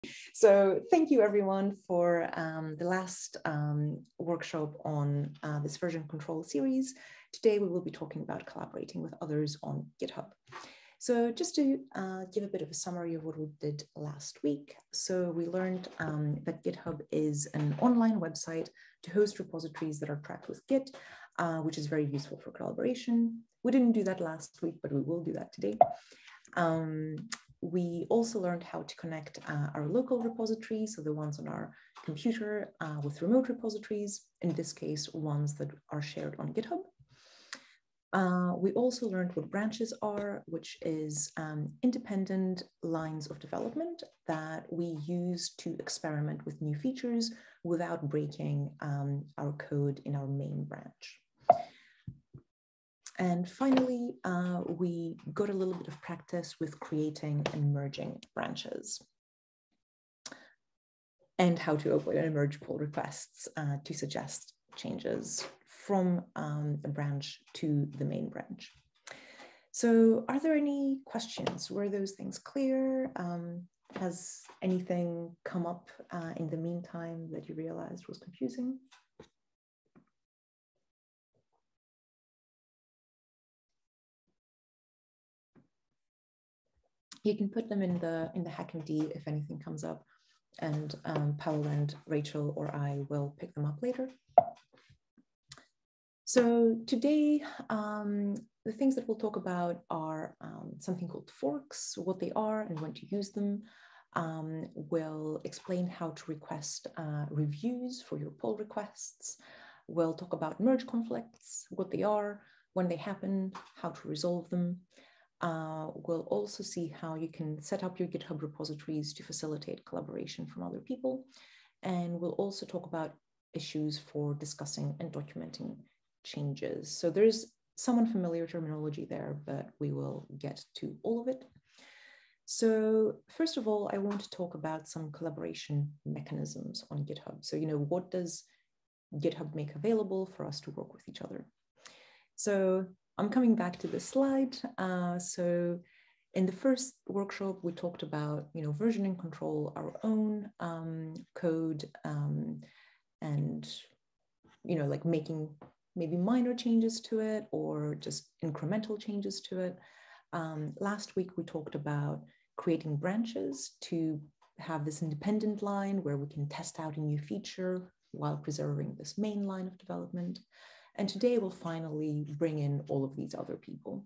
So thank you everyone for the last workshop on this version control series. Today we will be talking about collaborating with others on GitHub. So just to give a bit of a summary of what we did last week. So we learned that GitHub is an online website to host repositories that are tracked with Git, which is very useful for collaboration. We didn't do that last week, but we will do that today. We also learned how to connect our local repositories, so the ones on our computer, with remote repositories, in this case, ones that are shared on GitHub. We also learned what branches are, which is independent lines of development that we use to experiment with new features without breaking our code in our main branch. And finally, we got a little bit of practice with creating and merging branches and how to open and merge pull requests to suggest changes from a branch to the main branch. So are there any questions? Were those things clear? Has anything come up in the meantime that you realized was confusing? You can put them in the HackMD if anything comes up, and Paul and Rachel or I will pick them up later. So today, the things that we'll talk about are something called forks, what they are and when to use them. We'll explain how to request reviews for your pull requests. We'll talk about merge conflicts, what they are, when they happen, how to resolve them. We'll also see how you can set up your GitHub repositories to facilitate collaboration from other people. And we'll also talk about issues for discussing and documenting changes. So there's some unfamiliar terminology there, but we will get to all of it. So first of all, I want to talk about some collaboration mechanisms on GitHub. So, what does GitHub make available for us to work with each other? So I'm coming back to this slide. So in the first workshop, we talked about, versioning control, our own code, and, like making maybe minor changes to it or just incremental changes to it. Last week, we talked about creating branches to have this independent line where we can test out a new feature while preserving this main line of development. And today we'll finally bring in all of these other people.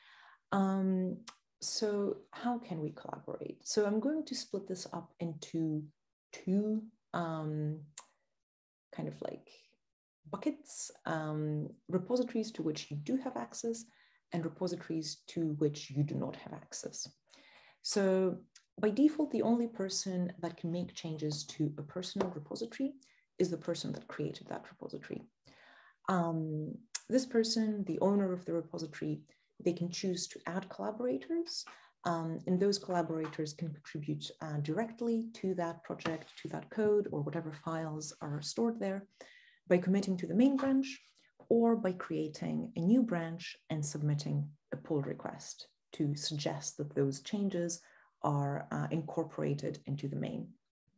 So how can we collaborate? So I'm going to split this up into two kind of like buckets, repositories to which you do have access and repositories to which you do not have access. So by default, the only person that can make changes to a personal repository is the person that created that repository. This person, the owner of the repository, they can choose to add collaborators, and those collaborators can contribute directly to that project, to that code, or whatever files are stored there by committing to the main branch or by creating a new branch and submitting a pull request to suggest that those changes are incorporated into the main.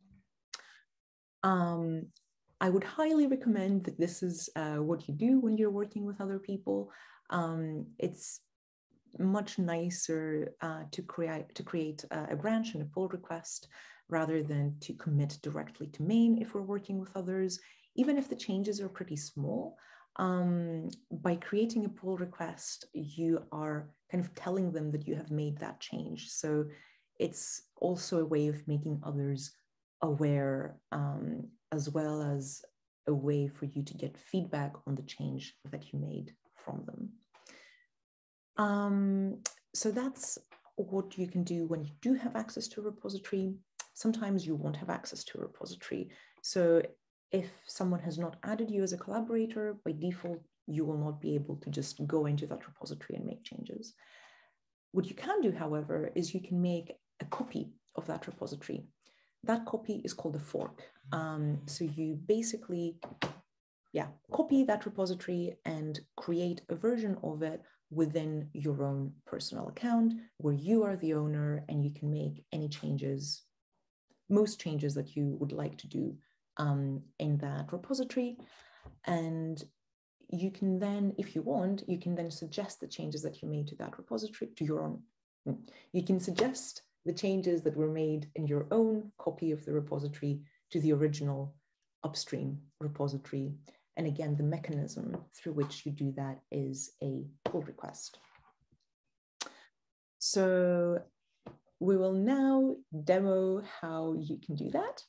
I would highly recommend that this is what you do when you're working with other people. It's much nicer to create a branch and a pull request rather than to commit directly to main if we're working with others, even if the changes are pretty small. By creating a pull request, you are kind of telling them that you have made that change. So it's also a way of making others aware, as well as a way for you to get feedback on the change that you made from them. So that's what you can do when you do have access to a repository. Sometimes you won't have access to a repository. So if someone has not added you as a collaborator, by default, you will not be able to just go into that repository and make changes. What you can do, however, is you can make a copy of that repository. That copy is called a fork. So you basically, copy that repository and create a version of it within your own personal account where you are the owner and you can make any changes most changes that you would like to do in that repository. And you can then, if you want, you can then suggest the changes that you made to that repository, to your own. You can suggest the changes that were made in your own copy of the repository to the original upstream repository. And again, the mechanism through which you do that is a pull request. So we will now demo how you can do that.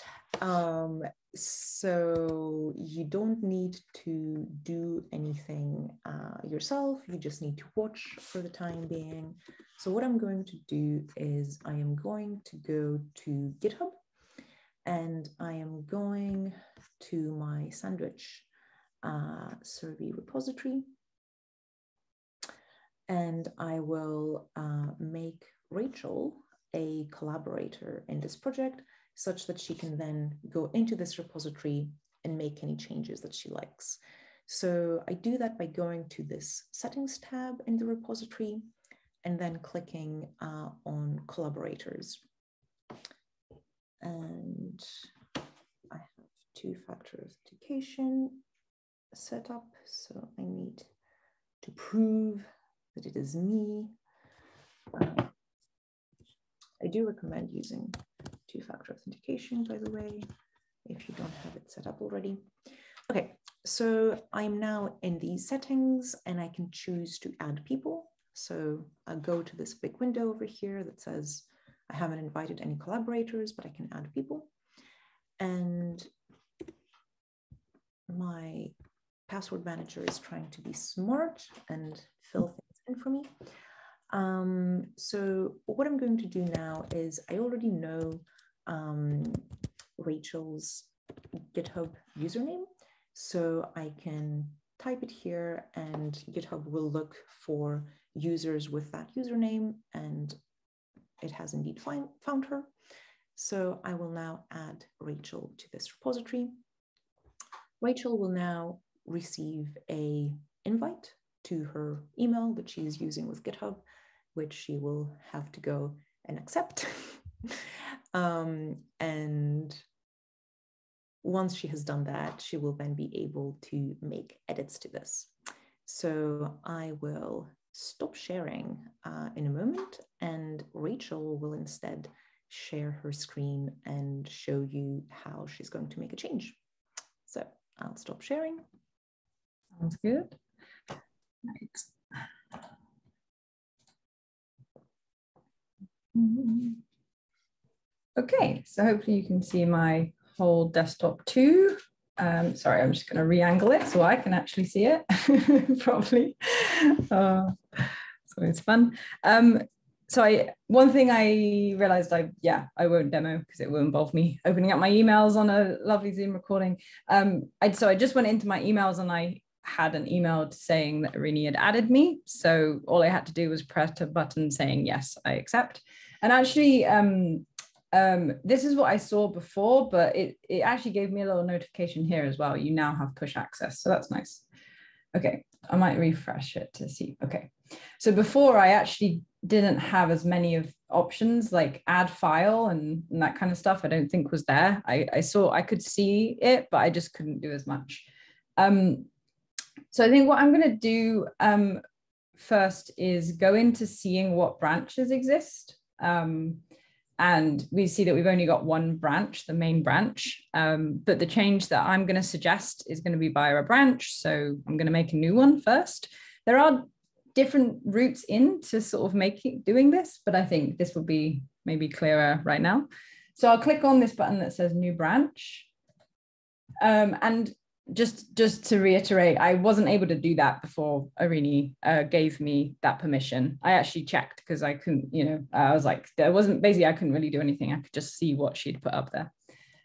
So you don't need to do anything yourself. You just need to watch for the time being. So what I'm going to do is I am going to go to GitHub, and I am going to my sandwich survey repository, and I will make Rachel a collaborator in this project, such that she can then go into this repository and make any changes that she likes. So I do that by going to this settings tab in the repository and then clicking on collaborators. And I have two-factor authentication set up, so I need to prove that it is me. I do recommend using two-factor authentication, by the way, if you don't have it set up already. Okay, so I'm now in these settings and I can choose to add people. So I'll go to this big window over here that says I haven't invited any collaborators, but I can add people. And my password manager is trying to be smart and fill things in for me. So what I'm going to do now is I already know Rachel's GitHub username. So I can type it here and GitHub will look for users with that username, and it has indeed found her. So I will now add Rachel to this repository. Rachel will now receive an invite to her email that she is using with GitHub, which she will have to go and accept. And once she has done that, she will then be able to make edits to this. So I will stop sharing in a moment, and Rachel will instead share her screen and show you how she's going to make a change. So I'll stop sharing. Sounds good. Right. Okay, so hopefully you can see my whole desktop too. Sorry, I'm just going to re-angle it so I can actually see it properly. So it's fun. So one thing I realized I won't demo because it will involve me opening up my emails on a lovely Zoom recording. So I just went into my emails and I had an email saying that Irini had added me. So all I had to do was press a button saying, yes, I accept. And actually, this is what I saw before, but it actually gave me a little notification here as well. You now have push access. So that's nice. Okay, I might refresh it to see. Okay, so before I actually didn't have as many of options like add file and that kind of stuff. I don't think was there. I could see it, but I just couldn't do as much. So I think what I'm going to do first is go into seeing what branches exist. And we see that we've only got one branch, the main branch, but the change that I'm going to suggest is going to be via a branch. So I'm going to make a new one first. There are different routes in to sort of doing this, but I think this will be maybe clearer right now. So I'll click on this button that says new branch. And just to reiterate, I wasn't able to do that before Irini gave me that permission. I actually checked because I couldn't, I was like, I couldn't really do anything. I could just see what she'd put up there.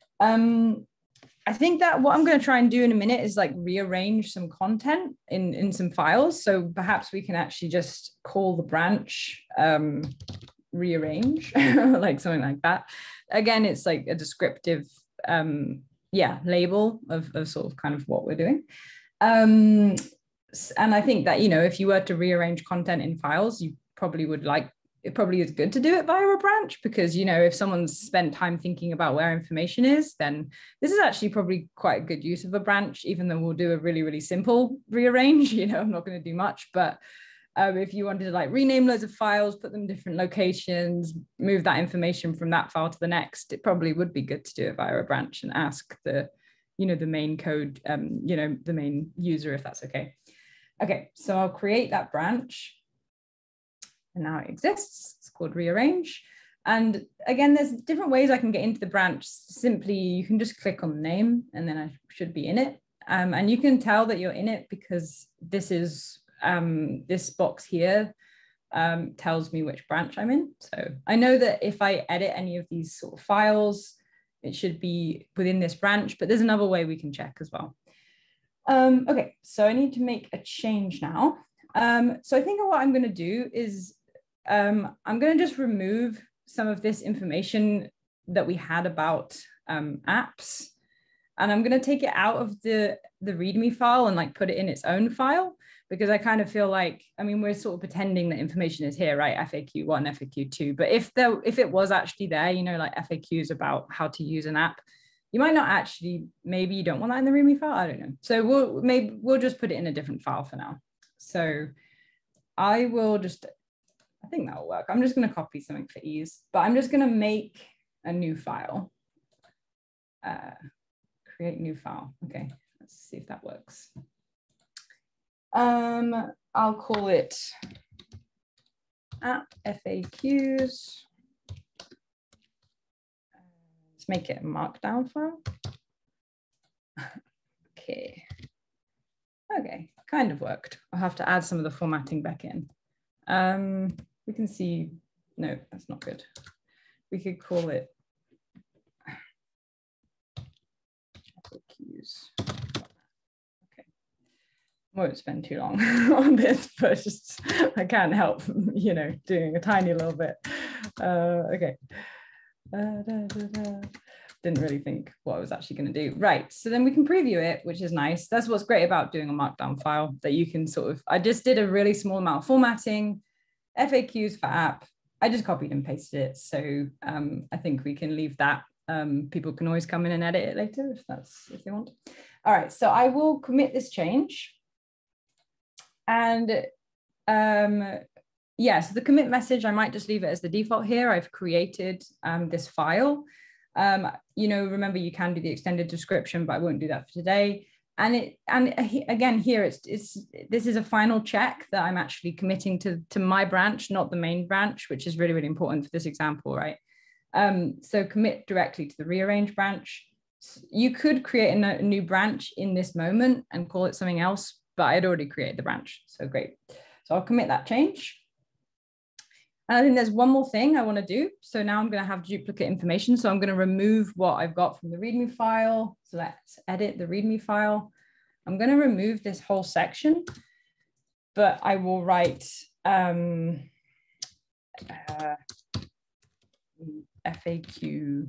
I think that what I'm going to try and do in a minute is like rearrange some content in some files. So perhaps we can actually just call the branch rearrange, like something like that. Again, it's like a descriptive label of sort of kind of what we're doing. And I think that, if you were to rearrange content in files, you probably would like it probably is good to do it via a branch, because, you know, if someone's spent time thinking about where information is, then this is actually probably quite a good use of a branch, even though we'll do a really, really simple rearrange. You know, I'm not going to do much, but if you wanted to like rename loads of files, put them in different locations, move that information from that file to the next, it probably would be good to do it via a branch and ask the, you know, the main code, you know, the main user, if that's okay. Okay, so I'll create that branch. And now it exists. It's called rearrange. And again, there's different ways I can get into the branch. Simply, you can just click on the name and then I should be in it. And you can tell that you're in it because this is, this box here tells me which branch I'm in. So I know that if I edit any of these sort of files, it should be within this branch, but there's another way we can check as well. Okay, so I need to make a change now. So I think what I'm going to do is I'm going to just remove some of this information that we had about apps, and I'm going to take it out of the README file and like put it in its own file, because I kind of feel like, I mean, we're sort of pretending that information is here, right? FAQ1, FAQ2, but if it was actually there, you know, like FAQs about how to use an app, you might not actually, maybe you don't want that in the README file, I don't know. So we'll just put it in a different file for now. So I will just, I think that will work. I'm just going to copy something for ease, but I'm just going to make a new file. Create new file. Okay, let's see if that works. I'll call it app FAQs. Let's make it a markdown file. Okay. Okay, kind of worked. I'll have to add some of the formatting back in. We can see, no, that's not good. We could call it FAQs. Okay, I won't spend too long on this, but just, I can't help, you know, doing a tiny little bit. Okay. Didn't really think what I was actually going to do. Right, so then we can preview it, which is nice. That's what's great about doing a markdown file, that you can sort of, I just did a really small amount of formatting, FAQs for app. I just copied and pasted it. So I think we can leave that. People can always come in and edit it later if they want. All right, so I will commit this change. And yeah, so the commit message, I might just leave it as the default here. I've created this file. You know, remember you can do the extended description, but I won't do that for today. And again, here this is a final check that I'm actually committing to my branch, not the main branch, which is really, really important for this example, right? So commit directly to the rearrange branch. You could create a new branch in this moment and call it something else, but I'd already created the branch, so great. So I'll commit that change. And I think there's one more thing I want to do. So now I'm going to have duplicate information. So I'm going to remove what I've got from the README file. So let's edit the README file. I'm going to remove this whole section, but I will write FAQ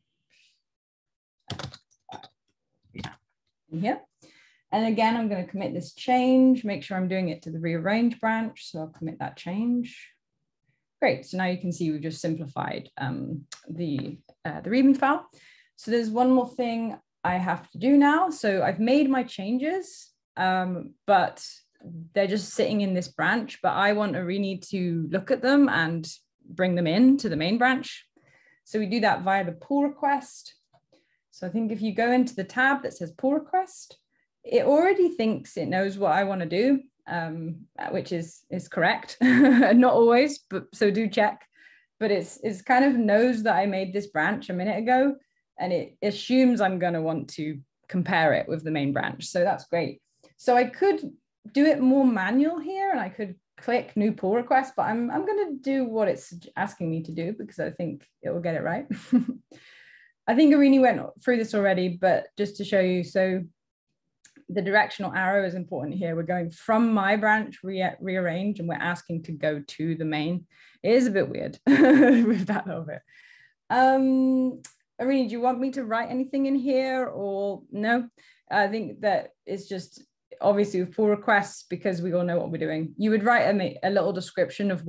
in here. And again, I'm going to commit this change, make sure I'm doing it to the rearrange branch. So I'll commit that change. Great, so now you can see we've just simplified the README file. So there's one more thing I have to do now. So I've made my changes, but they're just sitting in this branch, but I want Arini to look at them and bring them in to the main branch. So we do that via the pull request. So I think if you go into the tab that says pull request, it already thinks it knows what I want to do. Which is correct, not always, but so do check. But it's kind of knows that I made this branch a minute ago, and it assumes I'm going to want to compare it with the main branch. So that's great. So I could do it more manual here, and I could click new pull request, but I'm going to do what it's asking me to do because I think it will get it right. I think Arini went through this already, but just to show you, so the directional arrow is important here. We're going from my branch, rearrange, and we're asking to go to the main. It is a bit weird with that little bit. Arini, do you want me to write anything in here or no? I think that it's just obviously with pull requests, because we all know what we're doing. You would write a little description of what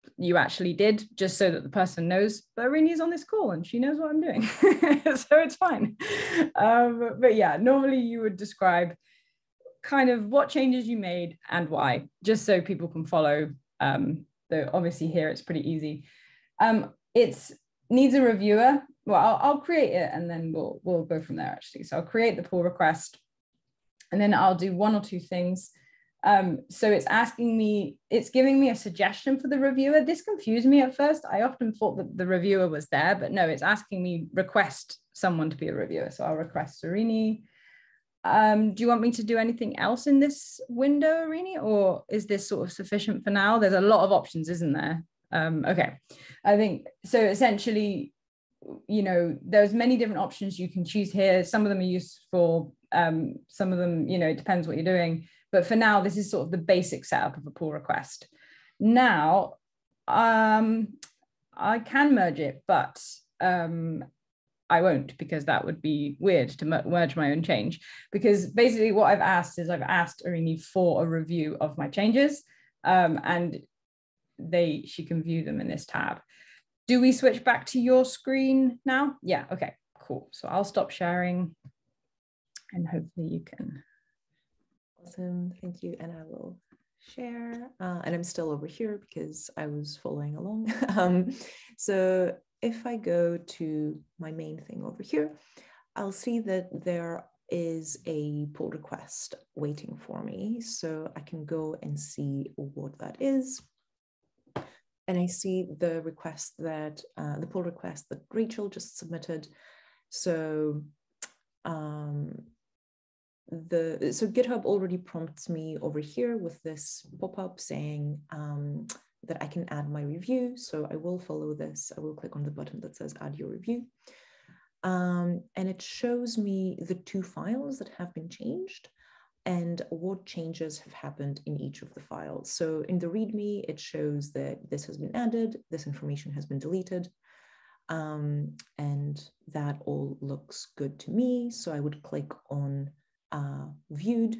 you actually did, just so that the person knows, but Irini's on this call and she knows what I'm doing. So it's fine. But yeah, normally you would describe kind of what changes you made and why, just so people can follow. Though obviously here it's pretty easy. It needs a reviewer. Well, I'll create it and then we'll go from there actually. So I'll create the pull request and then I'll do one or two things. So it's asking me, it's giving me a suggestion for the reviewer. This confused me at first. I often thought that the reviewer was there, but no, it's asking me request someone to be a reviewer. So I'll request Irini. Do you want me to do anything else in this window, Irini, or is this sort of sufficient for now? There's a lot of options, isn't there? Okay, I think so. Essentially, you know, there's many different options you can choose here. Some of them are useful. Some of them, you know, it depends what you're doing. But for now, this is sort of the basic setup of a pull request. Now, I can merge it, but I won't, because that would be weird to merge my own change. Because basically what I've asked is I've asked Irini for a review of my changes, and she can view them in this tab. Do we switch back to your screen now? Yeah, okay, cool. So I'll stop sharing and hopefully you can. Awesome, thank you. And I will share. And I'm still over here because I was following along. So if I go to my main thing over here, I'll see that there is a pull request waiting for me. So I can go and see what that is. And I see the request that, the pull request that Rachel just submitted. So, so GitHub already prompts me over here with this pop-up saying that I can add my review. So I will follow this. I will click on the button that says add your review. And it shows me the two files that have been changed and what changes have happened in each of the files. So in the README, it shows that this has been added, this information has been deleted, and that all looks good to me. So I would click on viewed,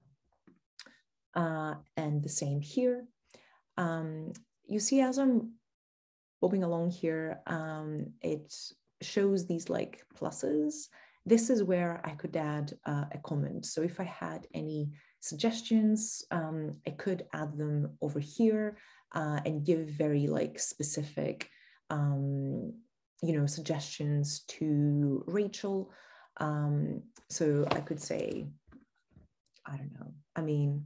and the same here. You see, as I'm bobbing along here, it shows these like pluses. This is where I could add a comment. So if I had any suggestions, I could add them over here and give very like specific, you know, suggestions to Rachel. So I could say, I don't know, I mean,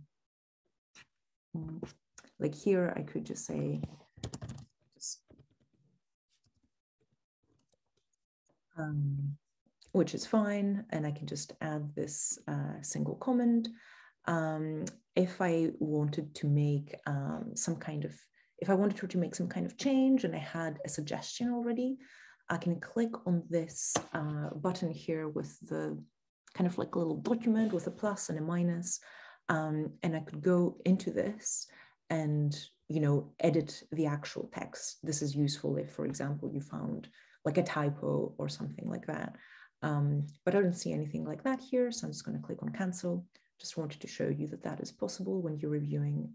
like here, I could just say, which is fine. And I can just add this single comment. If I wanted to make some kind of, if I wanted her to make some kind of change and I had a suggestion already, I can click on this button here with the kind of like a little document with a plus and a minus. And I could go into this and, you know, edit the actual text. This is useful if, for example, you found like a typo or something like that. But I don't see anything like that here. So I'm just going to click on cancel. Just wanted to show you that that is possible when you're reviewing.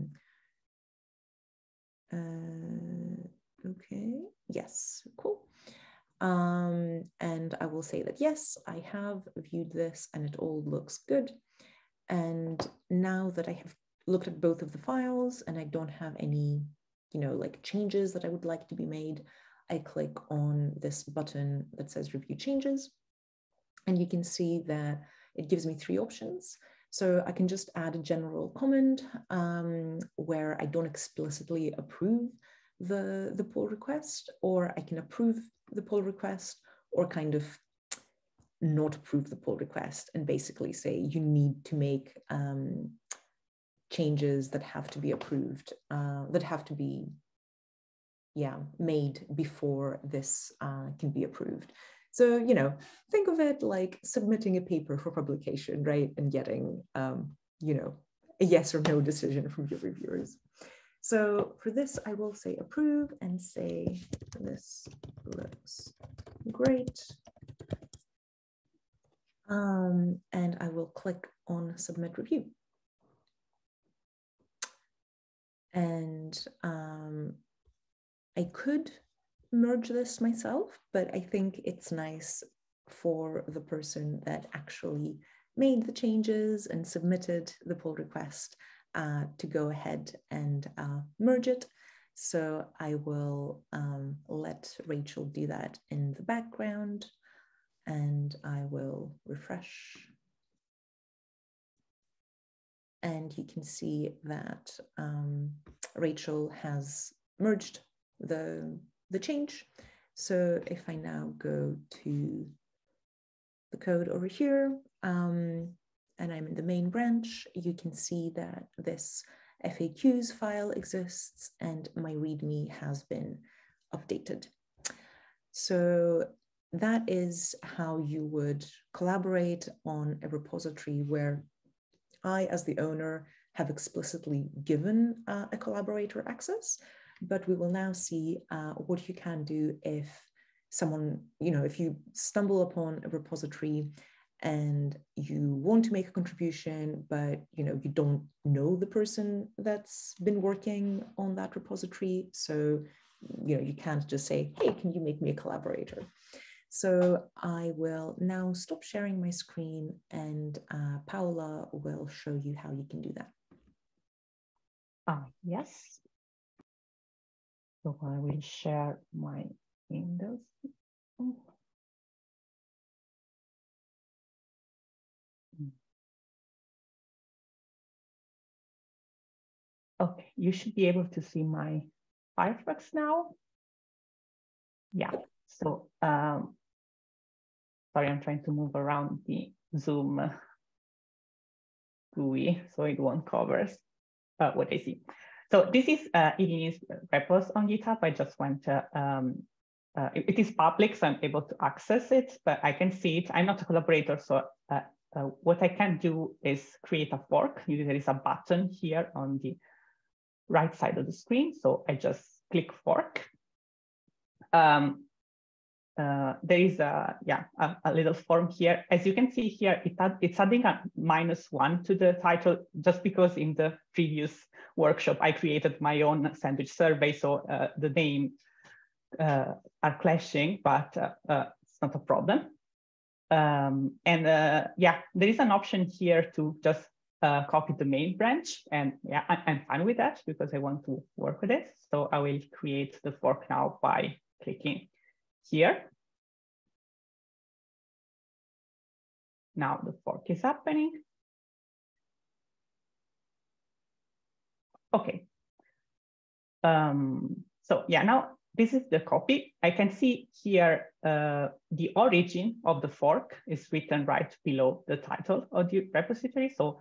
Okay, yes, cool. And I will say that, yes, I have viewed this and it all looks good. And now that I have looked at both of the files and I don't have any, you know, like changes that I would like to be made, I click on this button that says review changes. And you can see that it gives me three options. So I can just add a general comment where I don't explicitly approve the pull request, or I can approve the pull request, or kind of not approve the pull request and basically say you need to make changes that have to be approved, that have to be, yeah, made before this can be approved. So, you know, think of it like submitting a paper for publication, right? And getting, you know, a yes or no decision from your reviewers. So for this, I will say approve and say this looks great. And I will click on submit review. And I could merge this myself, but I think it's nice for the person that actually made the changes and submitted the pull request to go ahead and merge it. So I will let Rachel do that in the background, and I will refresh. And you can see that Rachel has merged the change. So if I now go to the code over here, and I'm in the main branch, you can see that this FAQs file exists and my README has been updated. So that is how you would collaborate on a repository where I, as the owner, have explicitly given a collaborator access, but we will now see what you can do if someone, if you stumble upon a repository and you want to make a contribution, but you don't know the person that's been working on that repository. So, you can't just say, hey, can you make me a collaborator? So I will now stop sharing my screen, and Paola will show you how you can do that. Yes. So I will share my windows. Okay, you should be able to see my Firefox now. Yeah, so sorry, I'm trying to move around the Zoom GUI so it won't cover what I see. So this is Elini's repos on GitHub. I just went to, it is public, so I'm able to access it, but I can see it. I'm not a collaborator, so what I can do is create a fork. There is a button here on the right side of the screen. So I just click fork. There is a little form here. As you can see here, it's adding a -1 to the title just because in the previous workshop I created my own sandwich survey, so the name are clashing, but it's not a problem. There is an option here to just copy the main branch, and I'm fine with that because I want to work with it. So I will create the fork now by clicking here. Now the fork is happening. Okay. Now this is the copy. I can see here the origin of the fork is written right below the title of the repository. So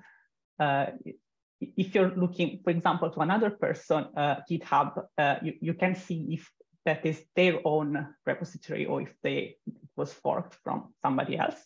if you're looking, for example, to another person, GitHub, you can see if that is their own repository or if it was forked from somebody else.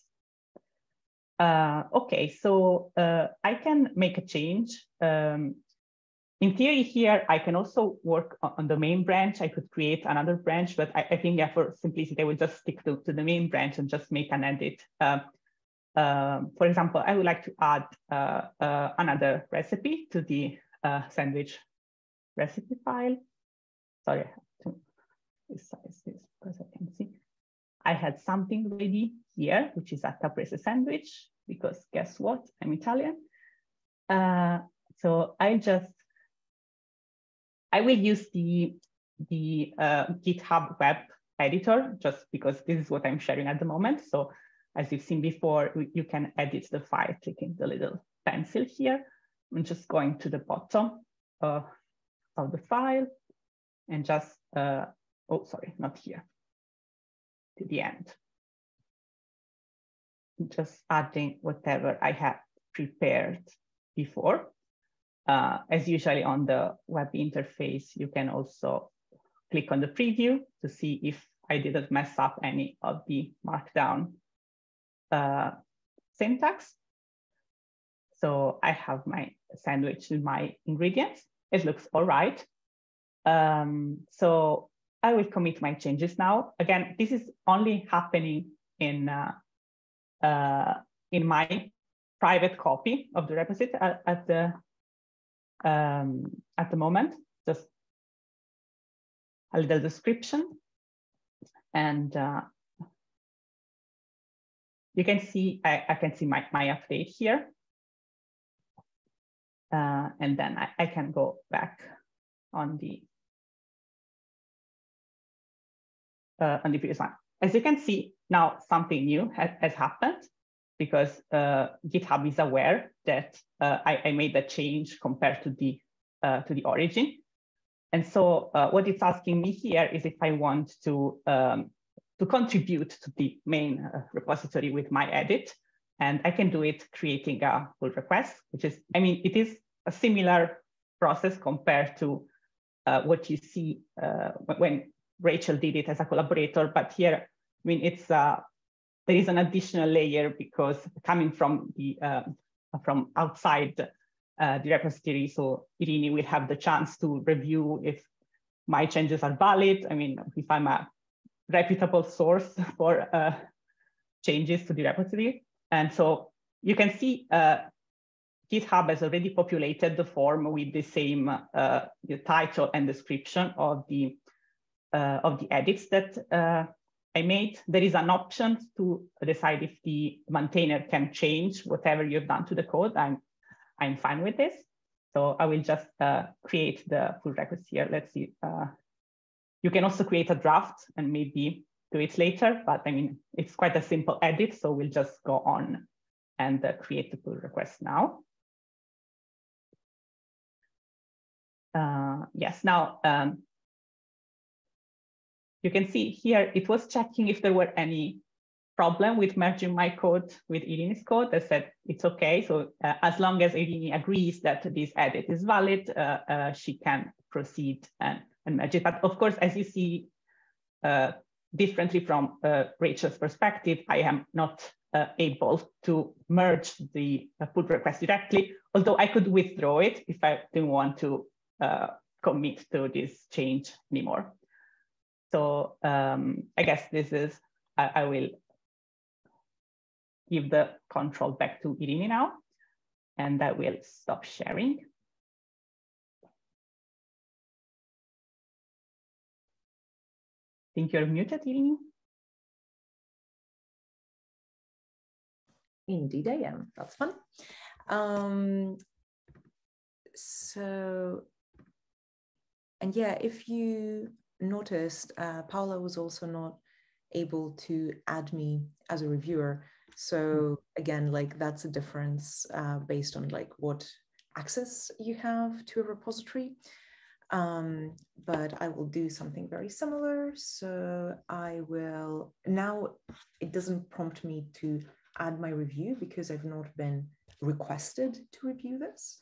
Okay, so I can make a change. In theory here, I can also work on the main branch. I could create another branch, but I think for simplicity, I will just stick to the main branch and just make an edit. For example, I would like to add another recipe to the sandwich recipe file. Sorry, I have to resize this because I can see. I had something ready here, which is a caprese sandwich, because guess what? I'm Italian. So I will use the GitHub web editor just because this is what I'm sharing at the moment. So as you've seen before, you can edit the file clicking the little pencil here. I'm just going to the bottom of the file and just, oh, sorry, not here, to the end. Just adding whatever I have prepared before. As usually on the web interface, you can also click on the preview to see if I didn't mess up any of the markdown syntax. So I have my sandwich with my ingredients. It looks all right. So I will commit my changes now. Again, this is only happening in my private copy of the repository at the moment. Just a little description. And you can see, I can see my update here. And then I can go back on the previous one. As you can see, now something new has happened, because GitHub is aware that I made a change compared to the origin. And so what it's asking me here is if I want to contribute to the main repository with my edit. And I can do it creating a pull request, which is, I mean, it is a similar process compared to what you see when Rachel did it as a collaborator. But here, I mean, it's there is an additional layer, because coming from the from outside the repository, so Irini will have the chance to review if my changes are valid. I mean, if I'm a reputable source for changes to the repository. And so you can see GitHub has already populated the form with the same the title and description of the edits that I made. There is an option to decide if the maintainer can change whatever you've done to the code. I'm fine with this. So I will just create the pull request here. Let's see. You can also create a draft and maybe do it later, but I mean, it's quite a simple edit. So we'll just go on and create the pull request now. Yes, now you can see here, it was checking if there were any problem with merging my code with Irini's code. I said, it's okay. So as long as Irini agrees that this edit is valid, she can proceed and merge it. But of course, as you see, differently from Rachel's perspective, I am not able to merge the pull request directly, although I could withdraw it if I didn't want to commit to this change anymore. So I guess this is, I will give the control back to Irini now, and I will stop sharing. I think you're muted, Irini. Indeed, I am. That's fun. So, and yeah, if you noticed, Paula was also not able to add me as a reviewer. So again, like that's a difference based on like what access you have to a repository. But I will do something very similar. So I will, now it doesn't prompt me to add my review because I've not been requested to review this.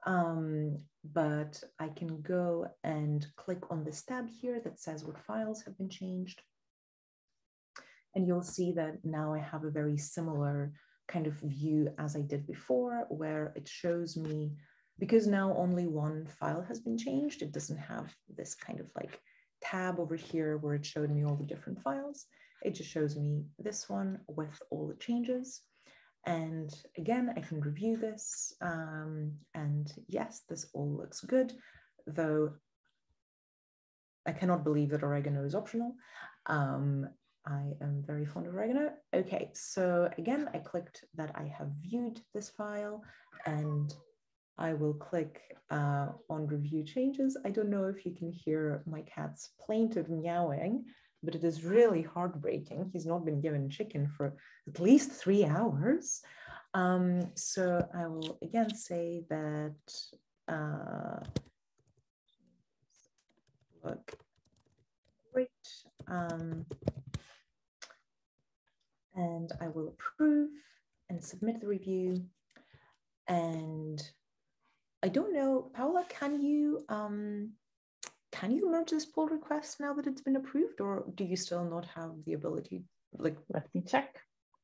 But I can go and click on this tab here that says what files have been changed. And you'll see that now I have a very similar kind of view as I did before, where it shows me, because now only one file has been changed, it doesn't have this kind of like tab over here where it showed me all the different files. It just shows me this one with all the changes. And again, I can review this. And yes, this all looks good, though I cannot believe that oregano is optional. I am very fond of oregano. Okay, so again, I clicked that I have viewed this file, and I will click on review changes. I don't know if you can hear my cat's plaintive meowing, but it is really heartbreaking. He's not been given chicken for at least 3 hours. So I will again say that, look great. And I will approve and submit the review. And I don't know, Paula, can you merge this pull request now that it's been approved, or do you still not have the ability? Like, let me check.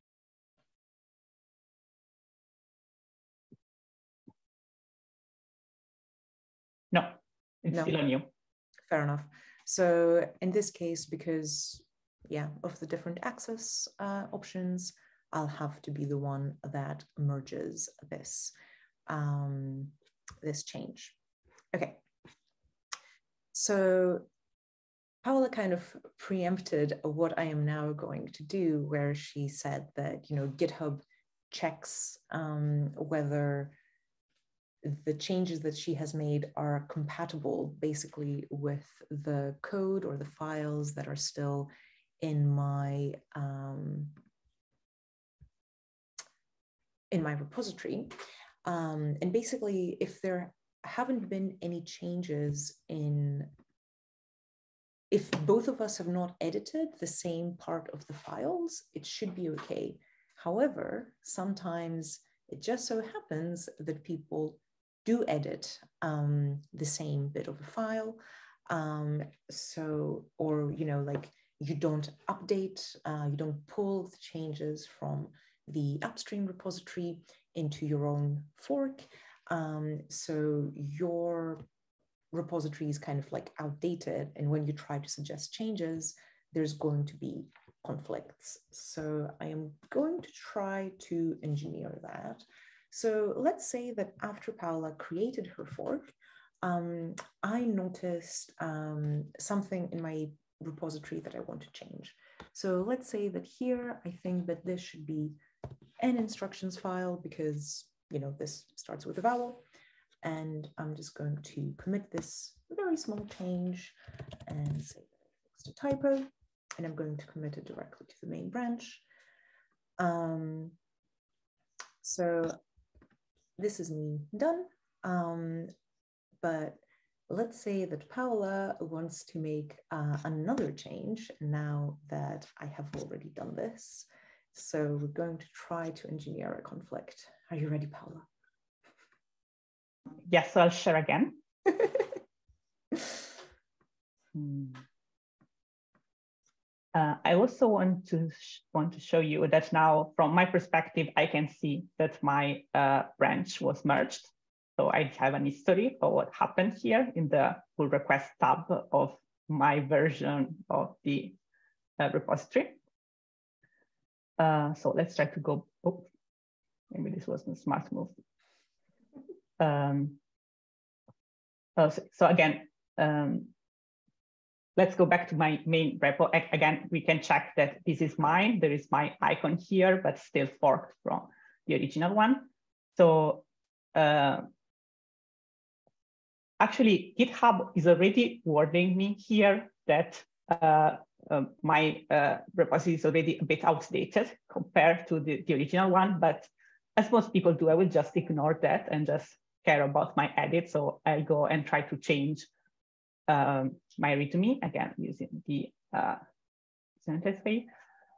No, it's still on you. Fair enough. So in this case, because yeah, of the different access options, I'll have to be the one that merges this, this change. Okay. So Paola kind of preempted what I am now going to do, where she said that, you know, GitHub checks whether the changes that she has made are compatible basically with the code or the files that are still in my repository. And basically, if there haven't been any changes if both of us have not edited the same part of the files, it should be okay. However, sometimes it just so happens that people do edit the same bit of a file. Or, you know, like you don't update, you don't pull the changes from the upstream repository into your own fork. So your repository is kind of like outdated. And when you try to suggest changes, there's going to be conflicts. So I am going to try to engineer that. So let's say that after Paola created her fork, I noticed something in my repository that I want to change. So let's say that here, I think that this should be an instructions file because, you know, this starts with a vowel. And I'm just going to commit this very small change and say that I fixed a typo. And I'm going to commit it directly to the main branch. So this is me done. But let's say that Paola wants to make another change now that I have already done this. So we're going to try to engineer a conflict. Are you ready, Paola? Yes, so I'll share again. I also want to show you that now, from my perspective, I can see that my branch was merged. So I have an history of what happened here in the pull request tab of my version of the repository. So let's try to go. Oh, maybe this wasn't a smart move. So again, let's go back to my main repo. Again, we can check that this is mine. There is my icon here, but still forked from the original one. So actually, GitHub is already warning me here that my repository is already a bit outdated compared to the original one. But as most people do, I will just ignore that and just care about my edit. So I'll go and try to change my README, again, using the sentence way.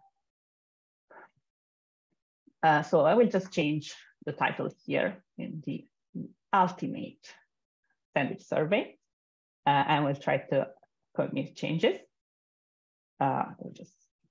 So I will just change the title here in the ultimate sandwich survey, and we'll try to commit changes. We'll just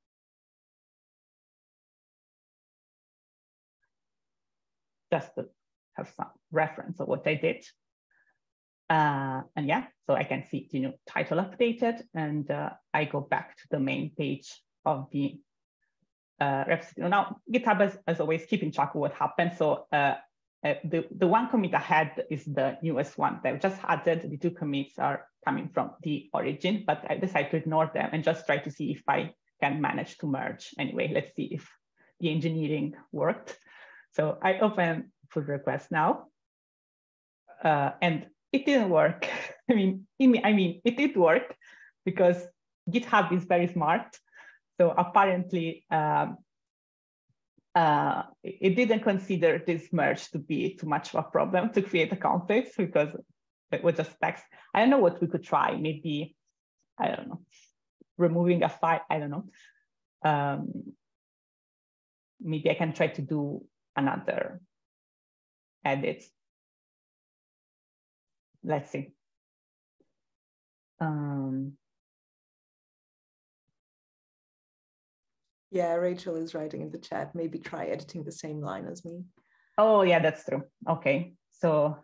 to have some reference of what I did. And yeah, so I can see the new title updated, and I go back to the main page of the repository. Now, GitHub is always keeping track of what happened. So the one commit ahead is the newest one that I just added. The two commits are coming from the origin, but I decided to ignore them and just try to see if I can manage to merge. Anyway, let's see if the engineering worked. So I open pull request now, and it didn't work. I mean, it did work because GitHub is very smart. So apparently, it didn't consider this merge to be too much of a problem to create a conflict because it was just text. I don't know what we could try. Maybe, I don't know, removing a file. I don't know. Maybe I can try to do another edit. Let's see. Yeah, Rachel is writing in the chat. Maybe try editing the same line as me. Oh, yeah, that's true. Okay, so.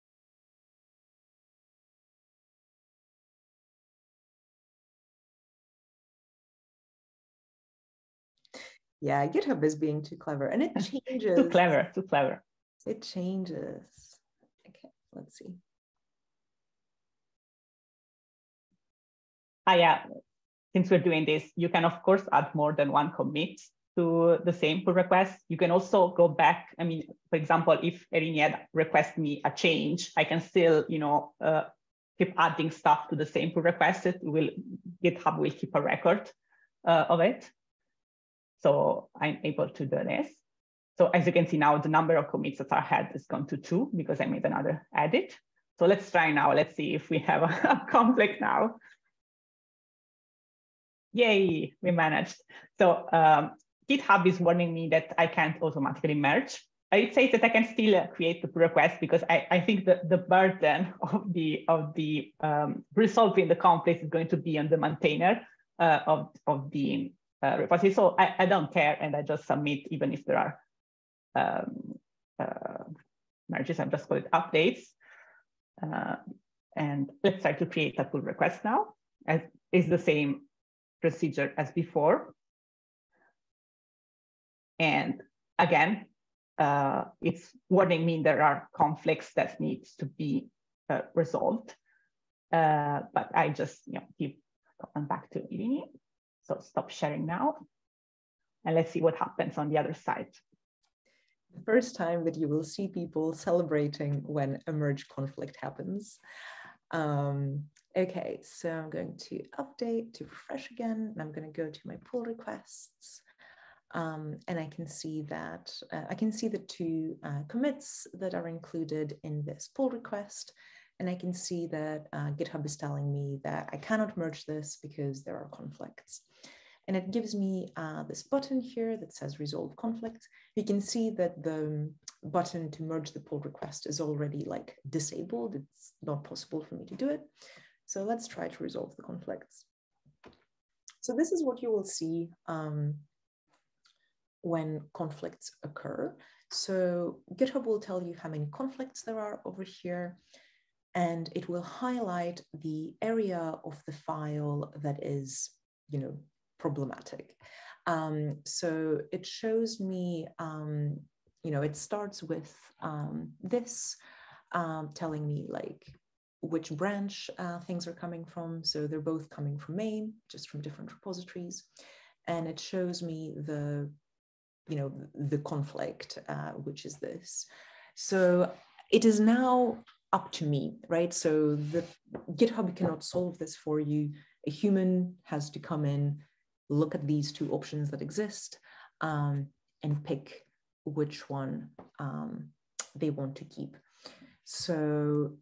Yeah, GitHub is being too clever, and it changes. Too clever, too clever. It changes. Okay, let's see. yeah, since we're doing this, you can of course add more than one commit to the same pull request. You can also go back. I mean, for example, if Erini had requested me a change, I can still, keep adding stuff to the same pull request. GitHub will keep a record of it. So I'm able to do this. So as you can see now, the number of commits that I had has gone to 2 because I made another edit. So let's try now. Let's see if we have a conflict now. Yay, we managed. So GitHub is warning me that I can't automatically merge. It says that I can still create the pull request because I think that the burden of the resolving the conflict is going to be on the maintainer of the repository. So I don't care, and I just submit even if there are merges. I'm just call it updates. And let's try to create a pull request now. As is the same procedure as before. And again, it's warning me there are conflicts that needs to be resolved. But I just keep going back to Erini. So stop sharing now. And let's see what happens on the other side. The first time that you will see people celebrating when a merge conflict happens. Okay, so I'm going to update to refresh again, and I'm going to go to my pull requests. And I can see that the 2 commits that are included in this pull request. And I can see that GitHub is telling me that I cannot merge this because there are conflicts. And it gives me this button here that says resolve conflict. You can see that the button to merge the pull request is already like disabled. It's not possible for me to do it. So let's try to resolve the conflicts. So this is what you will see when conflicts occur. So GitHub will tell you how many conflicts there are over here, and it will highlight the area of the file that is, problematic. So it shows me, it starts with this telling me like which branch things are coming from. So they're both coming from main, just from different repositories. And it shows me the conflict, which is this. So it is now up to me, right? So the GitHub cannot solve this for you. A human has to come in, look at these 2 options that exist, and pick which one they want to keep. So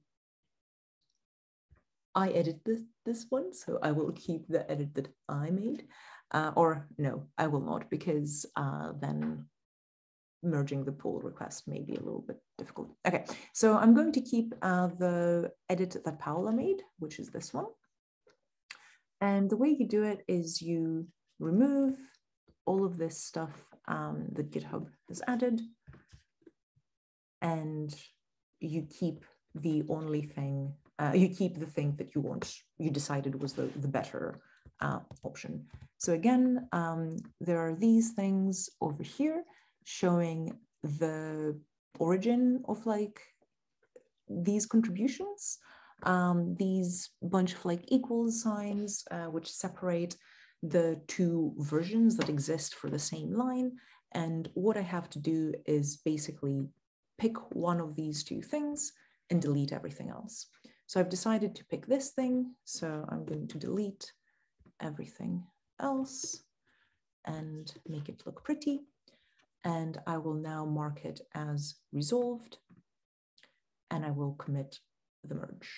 I edit this one, so I will keep the edit that I made. Or no, I will not, because then merging the pull request may be a little bit difficult. Okay, so I'm going to keep the edit that Paola made, which is this one. And the way you do it is you remove all of this stuff that GitHub has added, and you keep the only thing, you keep the thing that you decided was the better option. So again, there are these things over here showing the origin of like these contributions, these bunch of like equal signs which separate the 2 versions that exist for the same line. And what I have to do is basically pick one of these 2 things and delete everything else. So I've decided to pick this thing. So I'm going to delete everything else and make it look pretty. And I will now mark it as resolved, and I will commit the merge.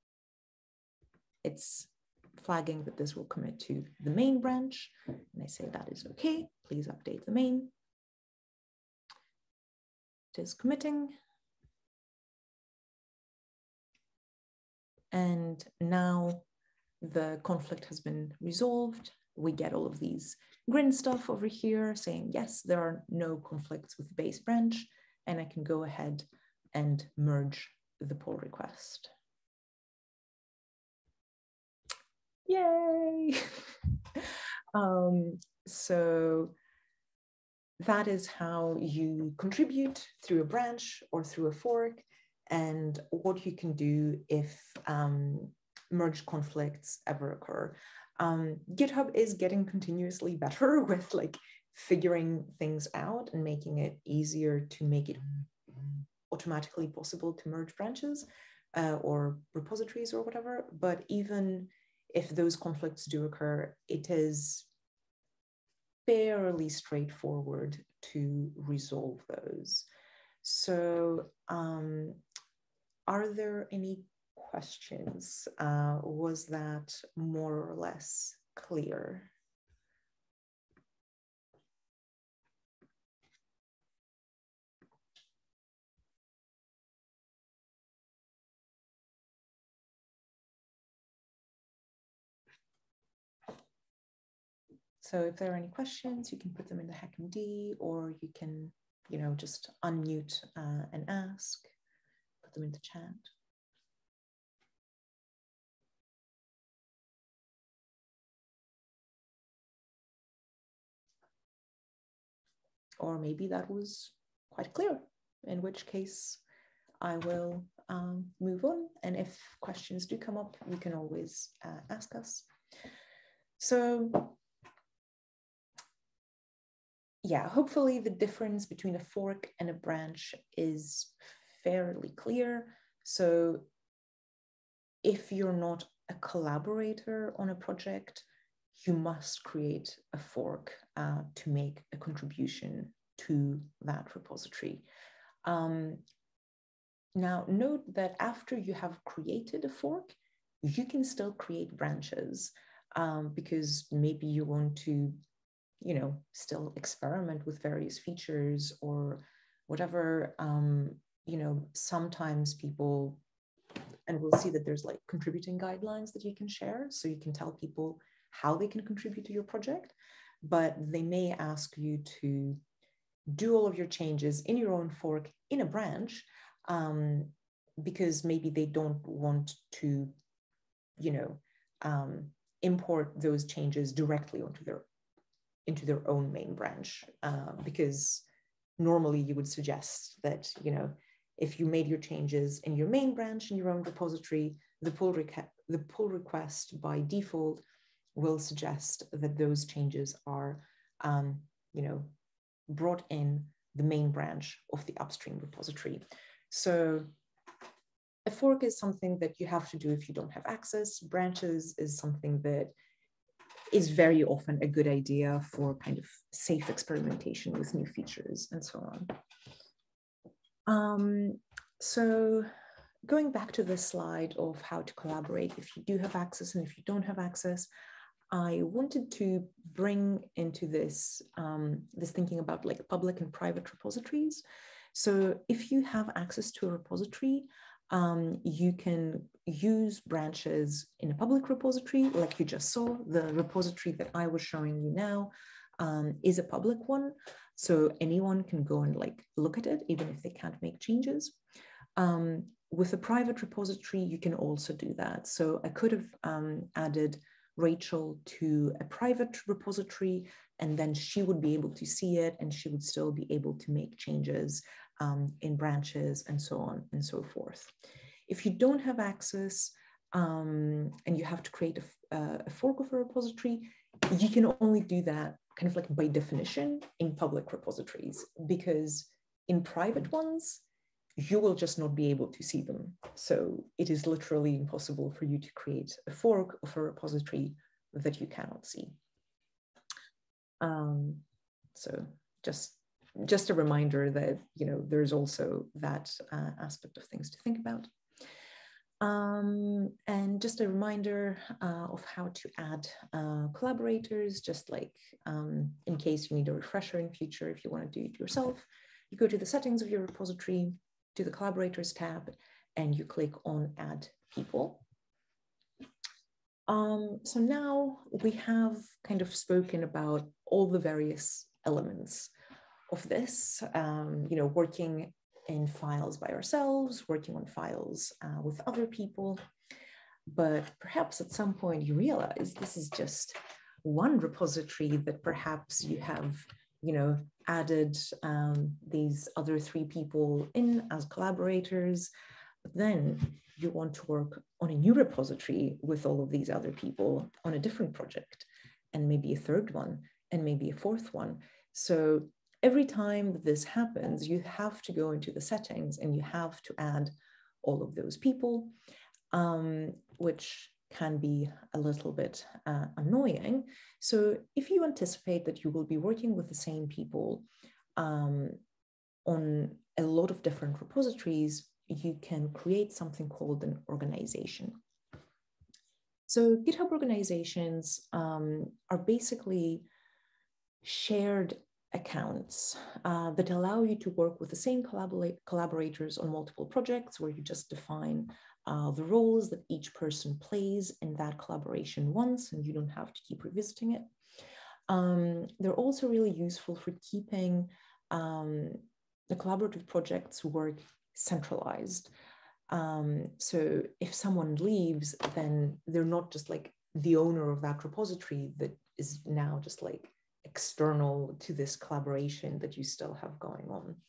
It's flagging that this will commit to the main branch, and I say that is okay. Please update the main. It is committing. And now the conflict has been resolved. We get all of these green stuff over here saying, yes, there are no conflicts with the base branch, and I can go ahead and merge the pull request. Yay! So that is how you contribute through a branch or through a fork, and what you can do if merge conflicts ever occur. GitHub is getting continuously better with like figuring things out and making it easier to make it automatically possible to merge branches or repositories or whatever. But even if those conflicts do occur, it is fairly straightforward to resolve those. So are there any questions? Was that more or less clear? So if there are any questions, you can put them in the HackMD, or you can, just unmute and ask, put them in the chat. Or maybe that was quite clear, in which case I will move on. And if questions do come up, you can always ask us. So yeah, hopefully the difference between a fork and a branch is fairly clear. So if you're not a collaborator on a project, you must create a fork to make a contribution to that repository. Now, note that after you have created a fork, you can still create branches because maybe you want to, still experiment with various features or whatever. Sometimes people, and we'll see that there's like contributing guidelines that you can share. So you can tell people how they can contribute to your project, but they may ask you to do all of your changes in your own fork in a branch because maybe they don't want to, import those changes directly into their own main branch, because normally you would suggest that, if you made your changes in your main branch in your own repository, the pull request by default will suggest that those changes are, brought in the main branch of the upstream repository. So a fork is something that you have to do if you don't have access. Branches is something that is very often a good idea for kind of safe experimentation with new features and so on. So going back to this slide of how to collaborate if you do have access and if you don't have access, I wanted to bring into this, this thinking about like public and private repositories. So if you have access to a repository, you can use branches in a public repository, like you just saw. The repository that I was showing you now is a public one. So anyone can go and like look at it, even if they can't make changes. With a private repository, you can also do that. So I could have added Rachel to a private repository, and then she would be able to see it, and she would still be able to make changes in branches and so on and so forth. If you don't have access and you have to create a fork of a repository, you can only do that kind of like by definition in public repositories, because in private ones, you will just not be able to see them. So it is literally impossible for you to create a fork of a repository that you cannot see. So just a reminder that, there's also that aspect of things to think about. And just a reminder of how to add collaborators, just like in case you need a refresher in future, if you want to do it yourself, you go to the settings of your repository, to the collaborators tab, and you click on add people. So now we have kind of spoken about all the various elements of this, working in files by ourselves, working on files with other people. But perhaps at some point you realize this is just one repository that perhaps you have, added these other 3 people in as collaborators. But then you want to work on a new repository with all of these other people on a different project, and maybe a third one, and maybe a fourth one. So every time that this happens, you have to go into the settings and you have to add all of those people, which can be a little bit annoying. So if you anticipate that you will be working with the same people on a lot of different repositories, you can create something called an organization. So GitHub organizations are basically shared accounts that allow you to work with the same collaborators on multiple projects, where you just define the roles that each person plays in that collaboration once, and you don't have to keep revisiting it. They're also really useful for keeping the collaborative projects work centralized. So if someone leaves, then they're not just like the owner of that repository that is now just like external to this collaboration that you still have going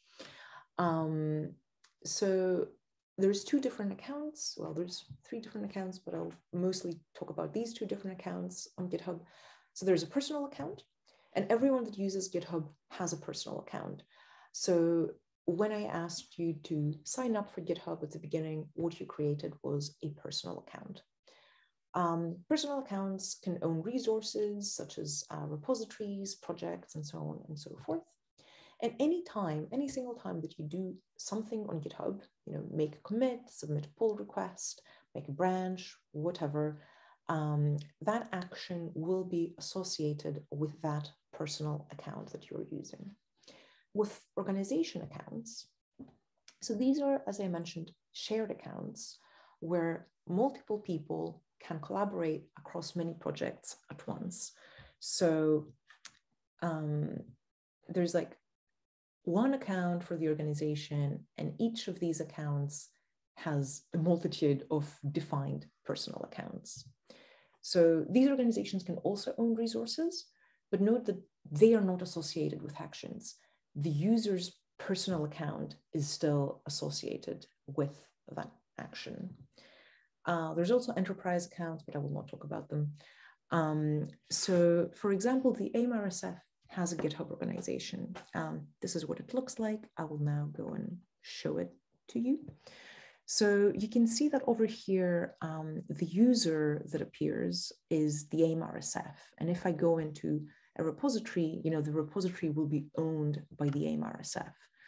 on. So there's two different accounts. Well, there's three different accounts, but I'll mostly talk about these two different accounts on GitHub. So there's a personal account, and everyone that uses GitHub has a personal account. So when I asked you to sign up for GitHub at the beginning, what you created was a personal account. Personal accounts can own resources such as repositories, projects, and so on and so forth. And any single time that you do something on GitHub, make a commit, submit a pull request, make a branch, whatever, that action will be associated with that personal account that you're using. With organization accounts, so these are, as I mentioned, shared accounts where multiple people can collaborate across many projects at once. So there's like one account for the organization, and each of these accounts has a multitude of defined personal accounts. So these organizations can also own resources, but note that they are not associated with actions. The user's personal account is still associated with that action. There's also enterprise accounts, but I will not talk about them. So for example, the AIM RSF has a GitHub organization. This is what it looks like. I will now go and show it to you. So you can see that over here, the user that appears is the AIM RSF. And if I go into a repository, the repository will be owned by the AIM RSF.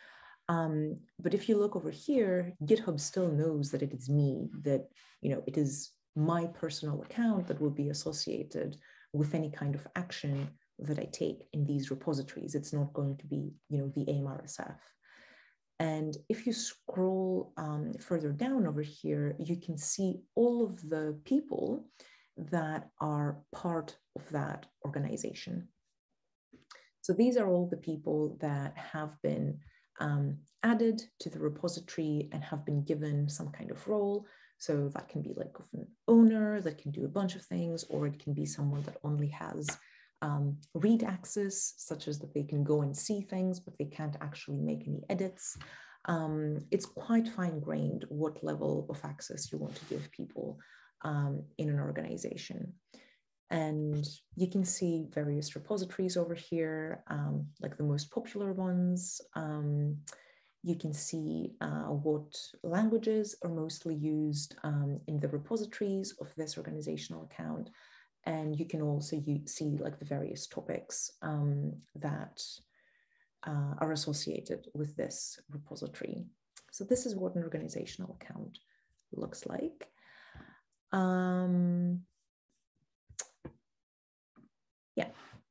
But if you look over here, GitHub still knows that it is me, that it is my personal account that will be associated with any kind of action that I take in these repositories. It's not going to be, the AIM RSF. And if you scroll further down over here, you can see all of the people that are part of that organization. So these are all the people that have been added to the repository and have been given some kind of role. So that can be like an owner that can do a bunch of things, or it can be someone that only has read access, such as that they can go and see things, but they can't actually make any edits. It's quite fine-grained what level of access you want to give people in an organization. And you can see various repositories over here, like the most popular ones. You can see what languages are mostly used in the repositories of this organizational account. And you can also see like the various topics that are associated with this repository. So this is what an organizational account looks like. Yeah.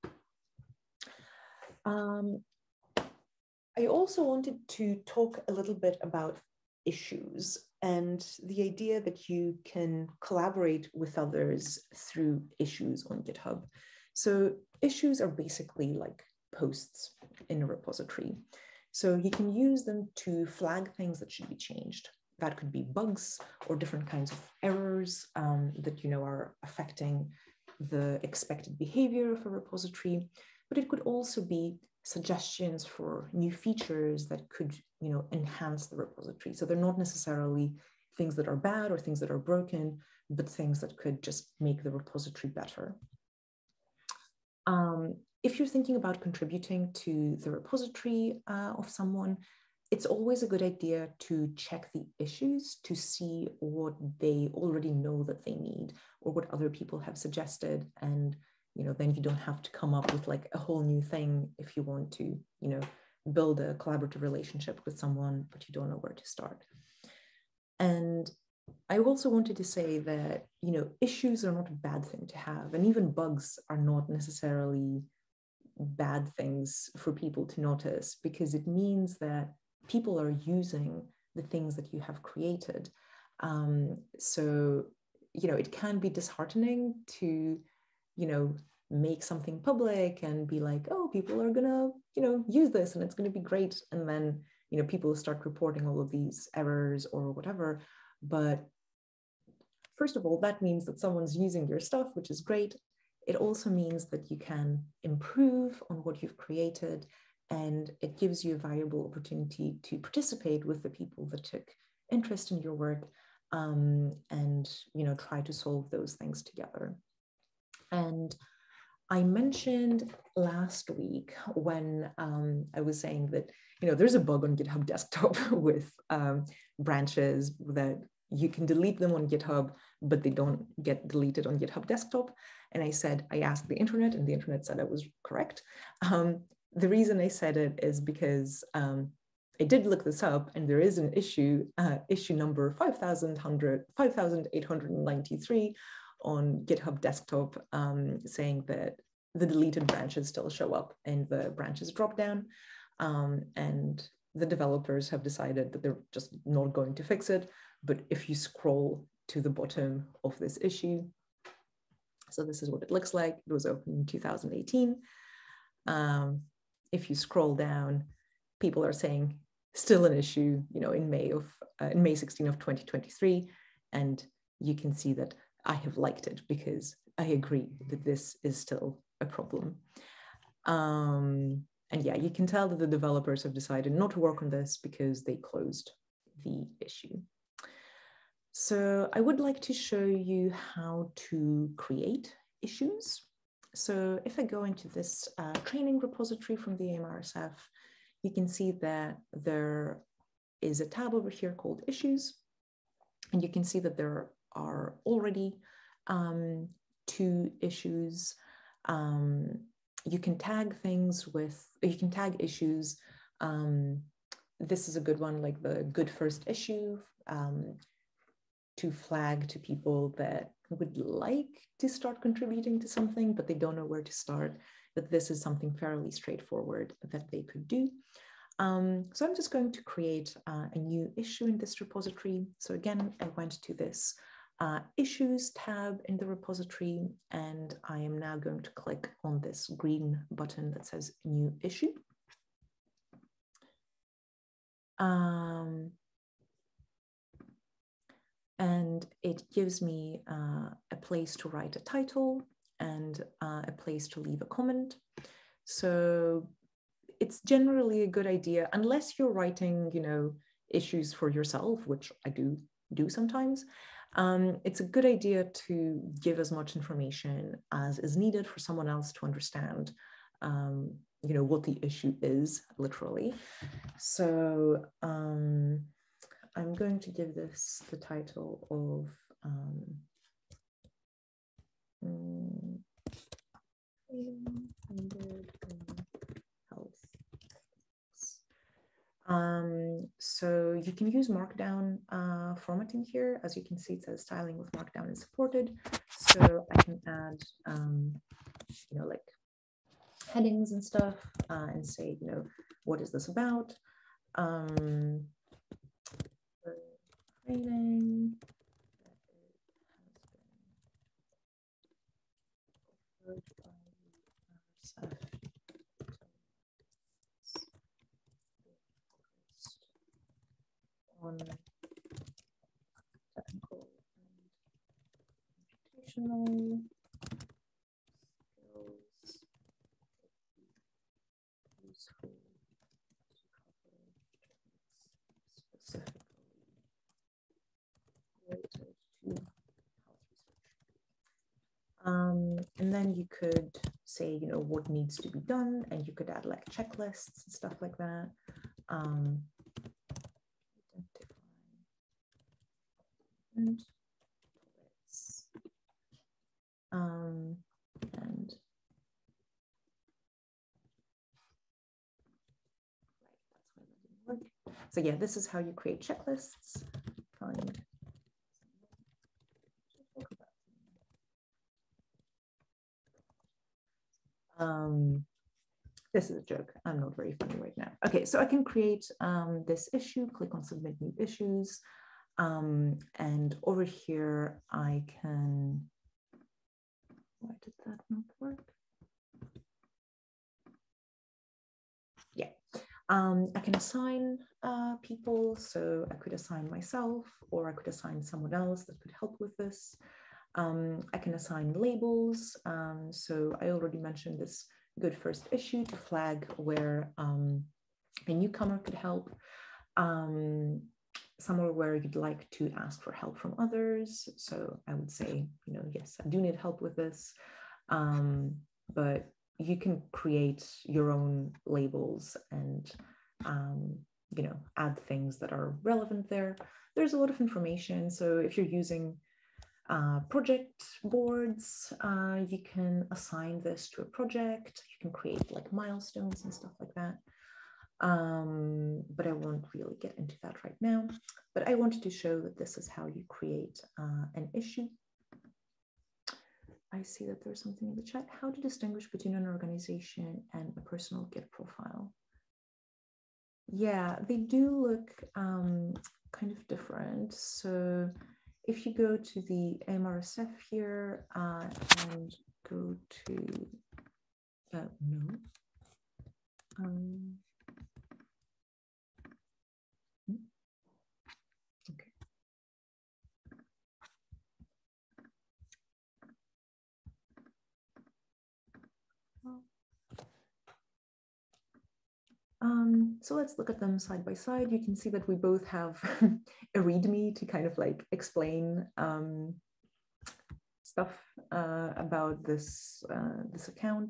I also wanted to talk a little bit about issues and the idea that you can collaborate with others through issues on GitHub. So issues are basically like posts in a repository. So you can use them to flag things that should be changed. That could be bugs or different kinds of errors that are affecting the expected behavior of a repository, but it could also be suggestions for new features that could enhance the repository. So they're not necessarily things that are bad or things that are broken, but things that could just make the repository better. If you're thinking about contributing to the repository of someone, it's always a good idea to check the issues to see what they already know that they need or what other people have suggested. And, then you don't have to come up with like a whole new thing if you want to, build a collaborative relationship with someone, but you don't know where to start. And I also wanted to say that, issues are not a bad thing to have, and even bugs are not necessarily bad things for people to notice, because it means that people are using the things that you have created. So, it can be disheartening to, make something public and be like, oh, people are gonna, use this and it's gonna be great. And then, people start reporting all of these errors or whatever. But first of all, that means that someone's using your stuff, which is great. It also means that you can improve on what you've created, and it gives you a valuable opportunity to participate with the people that took interest in your work, and try to solve those things together. And I mentioned last week when I was saying that there's a bug on GitHub Desktop with branches that you can delete them on GitHub, but they don't get deleted on GitHub Desktop. And I asked the internet, and the internet said I was correct. The reason I said it is because I did look this up, and there is an issue, issue number 5893 on GitHub Desktop, saying that the deleted branches still show up in the branches dropdown. And the developers have decided that they're just not going to fix it. But if you scroll to the bottom of this issue, so this is what it looks like. It was opened in 2018. If you scroll down, people are saying still an issue, in May 16 of 2023. And you can see that I have liked it because I agree that this is still a problem. And yeah, you can tell that the developers have decided not to work on this because they closed the issue. So I would like to show you how to create issues. So if I go into this training repository from the RSF, you can see that there is a tab over here called issues. And you can see that there are already 2 issues. You can tag things with, you can tag issues. This is a good one, like the good first issue, to flag to people that would like to start contributing to something, but they don't know where to start, that this is something fairly straightforward that they could do. So I'm just going to create a new issue in this repository. So again, I went to this issues tab in the repository, and I am now going to click on this green button that says new issue. And it gives me a place to write a title and a place to leave a comment. So it's generally a good idea, unless you're writing, issues for yourself, which I do sometimes. It's a good idea to give as much information as is needed for someone else to understand, what the issue is, literally. So I'm going to give this the title of health. So you can use Markdown formatting here. As you can see, it says styling with Markdown is supported. So I can add, like headings and stuff, and say, what is this about? Training that has been offered by on technical and computational skills, useful to cover specifically you could say, you know, what needs to be done, and you could add like checklists and stuff like that. And so yeah, this is how you create checklists. Find. This is a joke. I'm not very funny right now. Okay, so I can create this issue, click on submit new issues. And over here, I can, why did that not work? Yeah, I can assign people. So I could assign myself, or I could assign someone else that could help with this. I can assign labels. So I already mentioned this good first issue to flag where a newcomer could help. Somewhere where you'd like to ask for help from others. So I would say, you know, yes, I do need help with this. But you can create your own labels and, you know, add things that are relevant there. There's a lot of information. So if you're using project boards, you can assign this to a project. You can create like milestones and stuff like that. But I won't really get into that right now. But I wanted to show that this is how you create an issue. I see that there's something in the chat. How to distinguish between an organization and a personal Git profile? Yeah, they do look kind of different. So if you go to the RSF here and go to, no. Okay. So let's look at them side by side. You can see that we both have a README to kind of like explain stuff about this this account.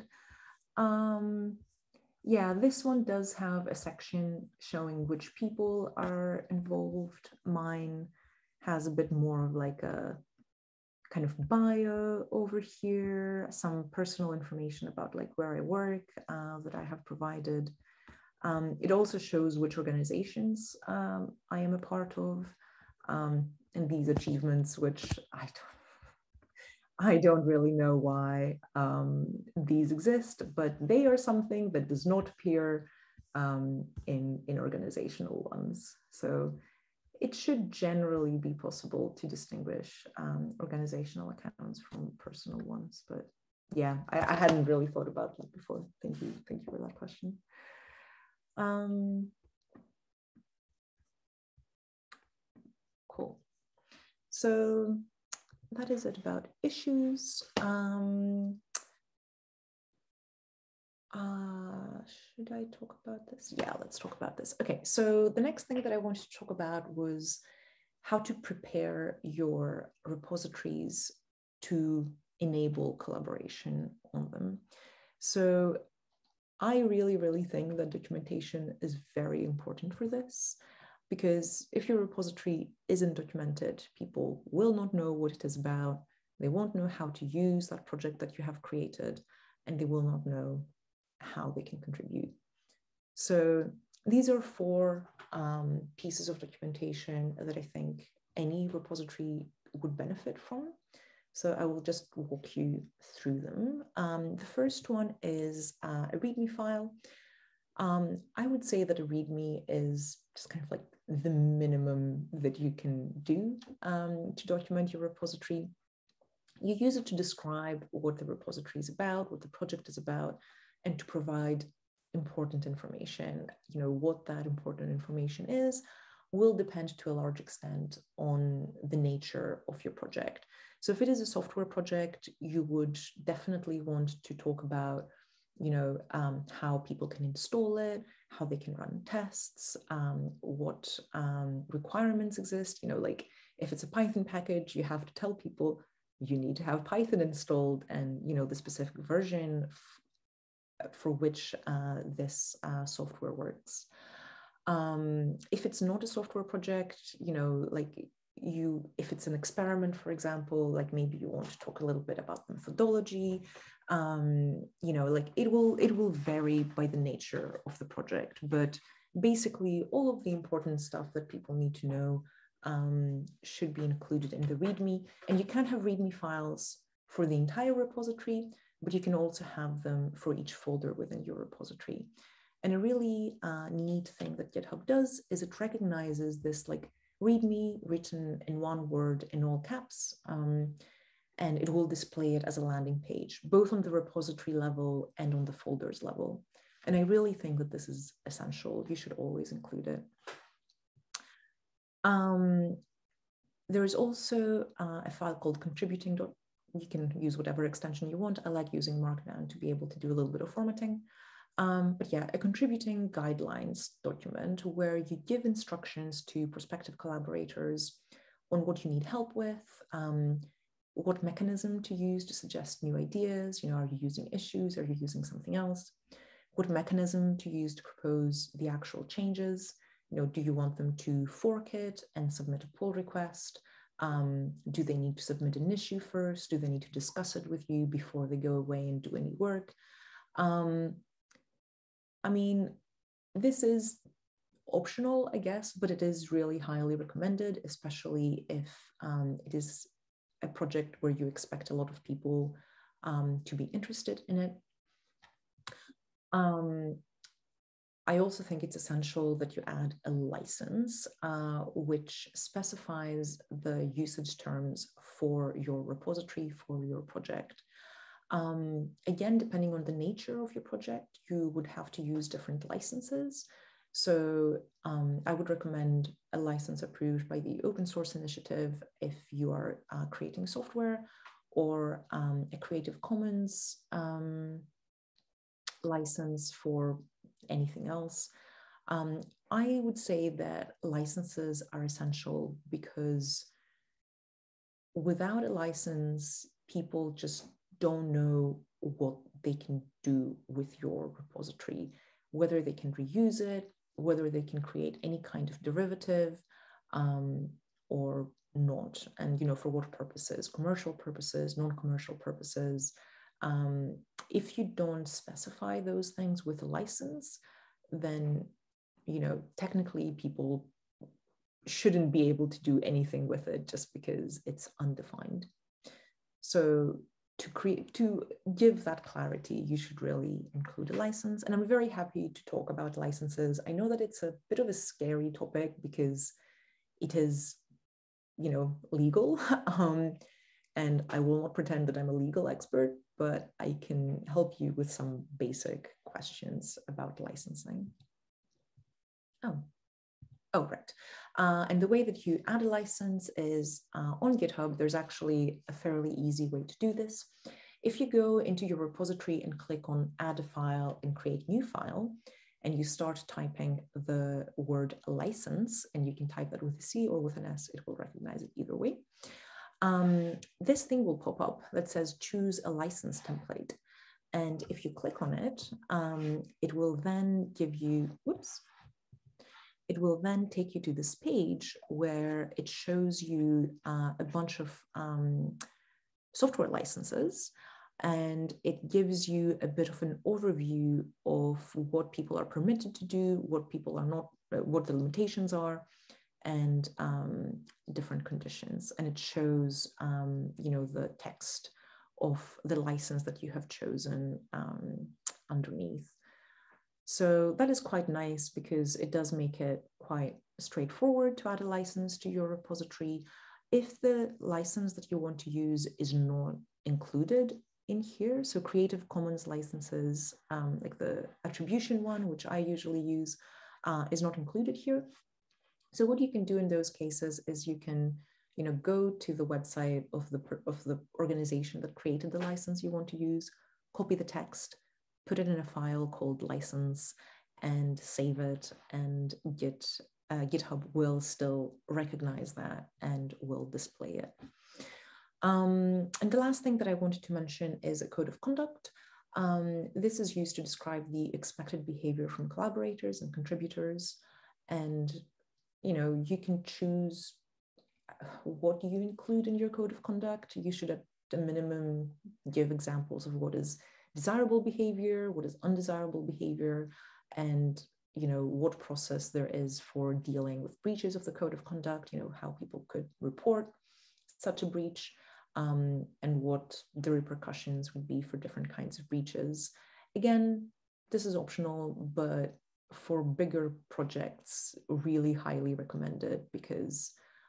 Yeah, this one does have a section showing which people are involved. Mine has a bit more of like a kind of bio over here, some personal information about like where I work that I have provided. It also shows which organizations I am a part of, and these achievements, which I don't really know why these exist, but they are something that does not appear in organizational ones. So it should generally be possible to distinguish organizational accounts from personal ones. But yeah, I hadn't really thought about that before. Thank you for that question. Cool. So that is it about issues. Should I talk about this? Yeah, let's talk about this. Okay, so the next thing that I wanted to talk about was how to prepare your repositories to enable collaboration on them. So I really think that documentation is very important for this, because if your repository isn't documented, people will not know what it is about. They won't know how to use that project that you have created, and they will not know how they can contribute. So these are 4 pieces of documentation that I think any repository would benefit from. So I will just walk you through them. The first one is a README file. I would say that a README is just kind of like the minimum that you can do to document your repository. You use it to describe what the repository is about, what the project is about, and to provide important information. You know, what that important information is will depend to a large extent on the nature of your project. So if it is a software project, you would definitely want to talk about, you know, how people can install it, how they can run tests, what requirements exist. You know, like if it's a Python package, you have to tell people you need to have Python installed and, you know, the specific version for which this software works. If it's not a software project, you know, like if it's an experiment, for example, like maybe you want to talk a little bit about methodology, you know, like it will vary by the nature of the project, but basically all of the important stuff that people need to know should be included in the README. And you can have README files for the entire repository, but you can also have them for each folder within your repository. And a really neat thing that GitHub does is it recognizes this like README written in one word in all caps, and it will display it as a landing page, both on the repository level and on the folders level. And I really think that this is essential. You should always include it. There is also a file called contributing. You can use whatever extension you want. I like using Markdown to be able to do a little bit of formatting. But yeah, a contributing guidelines document where you give instructions to prospective collaborators on what you need help with, what mechanism to use to suggest new ideas. You know, are you using issues? Are you using something else? What mechanism to use to propose the actual changes? You know, do you want them to fork it and submit a pull request? Do they need to submit an issue first? Do they need to discuss it with you before they go away and do any work? I mean, this is optional, I guess, but it is really highly recommended, especially if it is a project where you expect a lot of people to be interested in it. I also think it's essential that you add a license, which specifies the usage terms for your repository, for your project. Again, depending on the nature of your project, you would have to use different licenses. So I would recommend a license approved by the Open Source Initiative if you are creating software, or a Creative Commons license for anything else. I would say that licenses are essential because without a license, people just don't know what they can do with your repository, whether they can reuse it, whether they can create any kind of derivative or not. And, you know, for what purposes, commercial purposes, non-commercial purposes. If you don't specify those things with a license, then, you know, technically people shouldn't be able to do anything with it just because it's undefined. So to give that clarity, you should really include a license. And I'm very happy to talk about licenses. I know that it's a bit of a scary topic because it is, you know, legal. And I will not pretend that I'm a legal expert, but I can help you with some basic questions about licensing. Oh, right. And the way that you add a license is on GitHub. There's actually a fairly easy way to do this. If you go into your repository and click on add a file and create new file, and you start typing the word license, and you can type that with a C or with an S, it will recognize it either way. This thing will pop up that says choose a license template. And if you click on it, it will then give you, it will then take you to this page where it shows you a bunch of software licenses, and it gives you a bit of an overview of what people are permitted to do, what people are not, what the limitations are, and different conditions. And it shows, you know, the text of the license that you have chosen underneath. So that is quite nice because it does make it quite straightforward to add a license to your repository. If the license that you want to use is not included in here, so Creative Commons licenses, like the attribution one, which I usually use, is not included here. So what you can do in those cases is you can, you know, go to the website of the organization that created the license you want to use, copy the text, put it in a file called license, and save it, and GitHub will still recognize that and will display it. And the last thing that I wanted to mention is a code of conduct. This is used to describe the expected behavior from collaborators and contributors. And, you can choose what you include in your code of conduct. You should at the minimum give examples of what is desirable behavior, what is undesirable behavior, and what process there is for dealing with breaches of the code of conduct, how people could report such a breach, and what the repercussions would be for different kinds of breaches. Again, this is optional, but for bigger projects, really highly recommended, because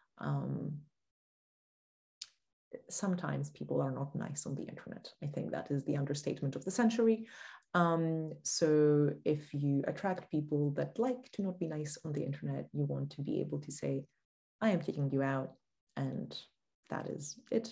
sometimes people are not nice on the internet. I think that is the understatement of the century. So if you attract people that like to not be nice on the internet, you want to be able to say, I am kicking you out, and that is it.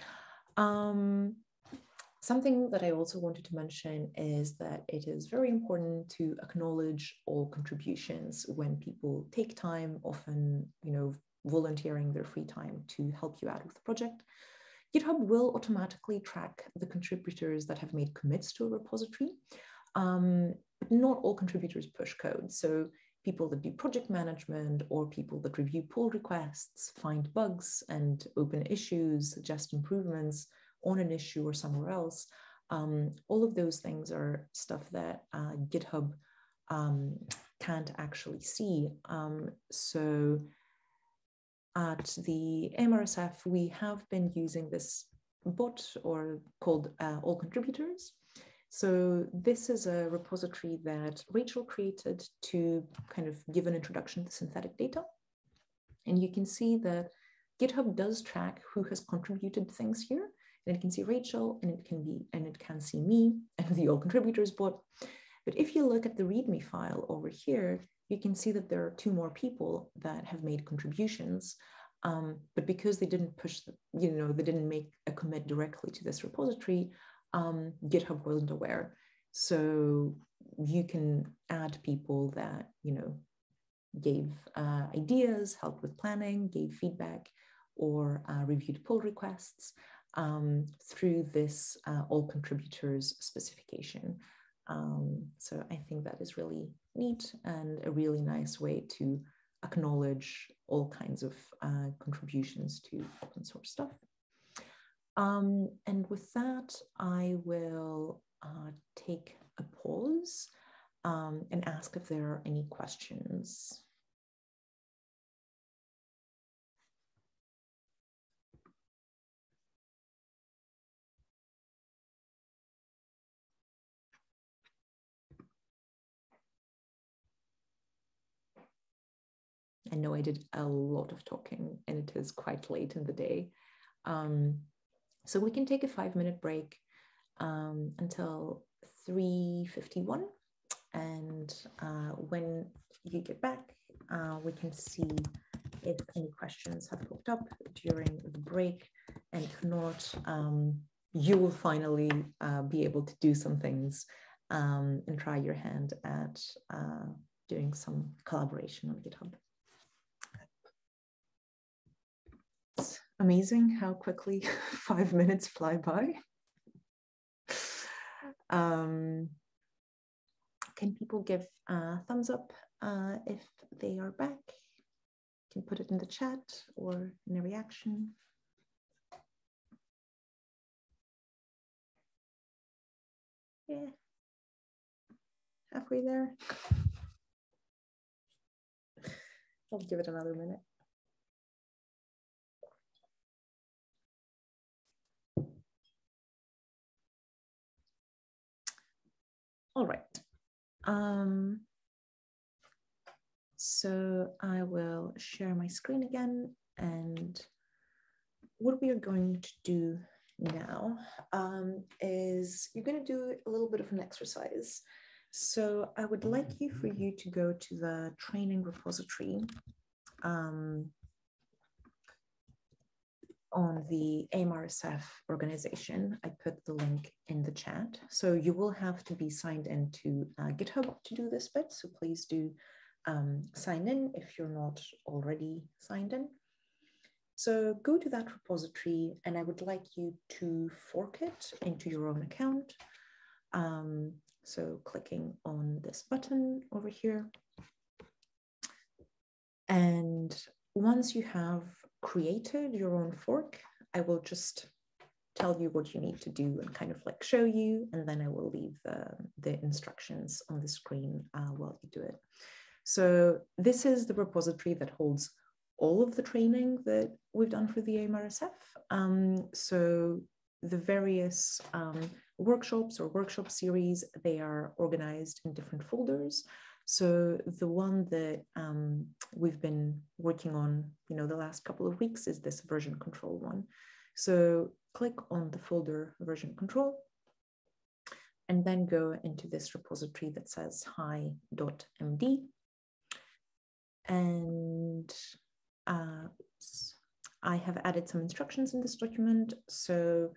Something that I also wanted to mention is that it is very important to acknowledge all contributions when people take time, often, volunteering their free time to help you out with the project. GitHub will automatically track the contributors that have made commits to a repository, but not all contributors push code. So people that do project management or people that review pull requests, find bugs and open issues, suggest improvements on an issue or somewhere else, all of those things are stuff that GitHub can't actually see. So at the MRSF, we have been using this bot called All Contributors. So this is a repository that Rachel created to kind of give an introduction to synthetic data. And you can see that GitHub does track who has contributed things here. And it can see Rachel, and it can see me and the All Contributors bot. But if you look at the README file over here, you can see that there are 2 more people that have made contributions, but because they didn't push, they didn't make a commit directly to this repository, GitHub wasn't aware. So you can add people that, gave ideas, helped with planning, gave feedback, or reviewed pull requests through this All Contributors specification. So I think that is really neat and a really nice way to acknowledge all kinds of contributions to open source stuff. And with that, I will take a pause and ask if there are any questions. I know I did a lot of talking and it is quite late in the day. So we can take a 5-minute break until 3:51. And when you get back, we can see if any questions have popped up during the break. And if not, you will finally be able to do some things and try your hand at doing some collaboration on GitHub. It's amazing how quickly 5 minutes fly by. Can people give a thumbs up if they are back? You can put it in the chat or in a reaction. Yeah, halfway there. I'll give it another minute. All right. So I will share my screen again, and what we are going to do now is you're going to do a little bit of an exercise. So I would like for you to go to the training repository on the AIM-RSF organization. I put the link in the chat. So you will have to be signed into GitHub to do this bit. So please do sign in if you're not already signed in. So go to that repository, and I would like you to fork it into your own account. So clicking on this button over here. And once you have created your own fork, I will just tell you what you need to do and kind of like show you, and then I will leave the instructions on the screen while you do it. So this is the repository that holds all of the training that we've done for the AIM-RSF. So the various workshops or workshop series, they are organized in different folders. So the one that we've been working on, the last couple of weeks is this version control one. So click on the folder version control, and then go into this repository that says hi.md. And I have added some instructions in this document. So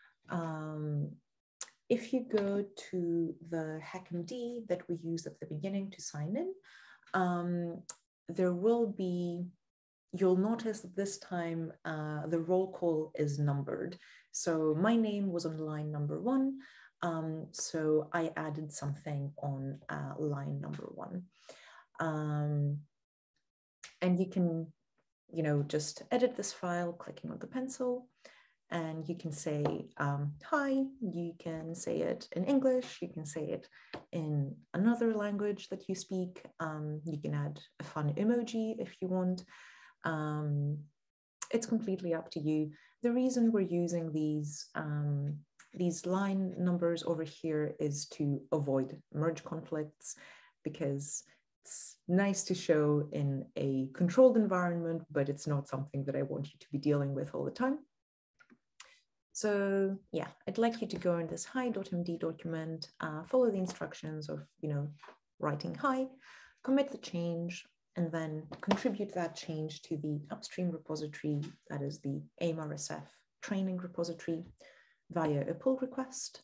if you go to the HackMD that we used at the beginning to sign in, there will be, you'll notice that this time the roll call is numbered. So my name was on line number 1. So I added something on line number 1. And you can, just edit this file, clicking on the pencil, and you can say, hi, you can say it in English, you can say it in another language that you speak. You can add a fun emoji if you want. It's completely up to you. The reason we're using these line numbers over here is to avoid merge conflicts, because it's nice to show in a controlled environment, but it's not something that I want you to be dealing with all the time. So yeah, I'd like you to go in this hi.md document, follow the instructions of, writing hi, commit the change, and then contribute that change to the upstream repository, that is the AIM-RSF training repository, via a pull request.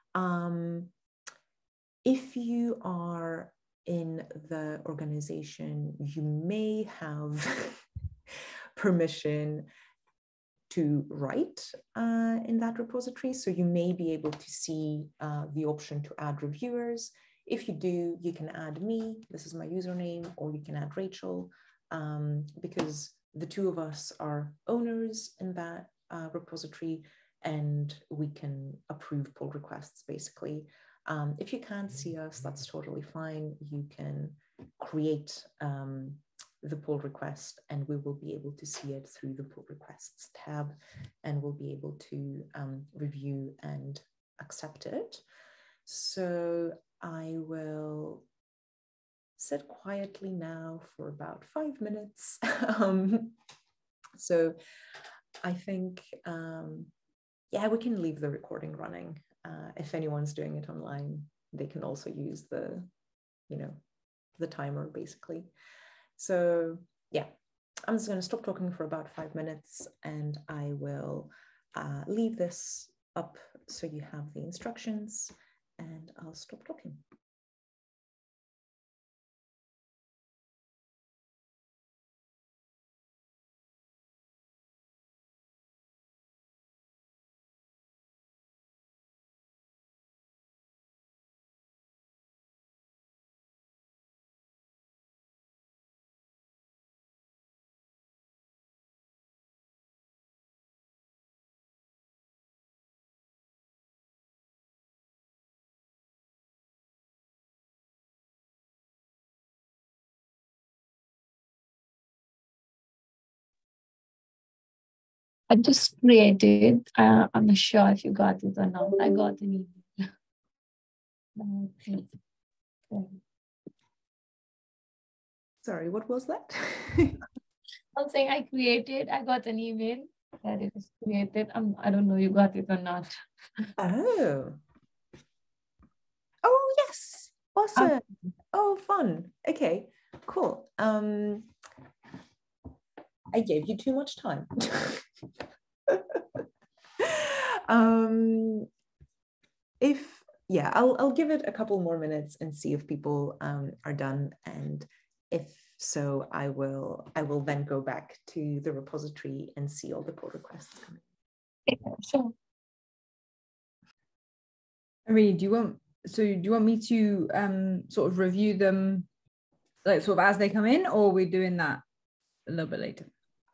If you are in the organization, you may have permission to write in that repository. So you may be able to see the option to add reviewers. If you do, you can add me, this is my username, or you can add Rachel, because the two of us are owners in that repository, and we can approve pull requests basically. If you can't see us, that's totally fine. You can create the pull request, and we will be able to see it through the pull requests tab, and we'll be able to review and accept it. So I will sit quietly now for about 5 minutes. So I think, yeah, we can leave the recording running. If anyone's doing it online, they can also use the, the timer basically. So yeah, I'm just going to stop talking for about 5 minutes, and I will leave this up so you have the instructions, and I'll stop talking. I just created, I'm not sure if you got it or not. I got an email. Sorry, what was that? I'm saying I got an email that it is created. I don't know you got it or not. Oh. Oh, yes. Awesome. Oh, fun. Okay, cool. I gave you too much time. I'll give it a couple more minutes and see if people are done. And if So I will then go back to the repository and see all the pull requests coming. Yeah, sure. Irene, do you want me to sort of review them like sort of as they come in, or are we doing that a little bit later?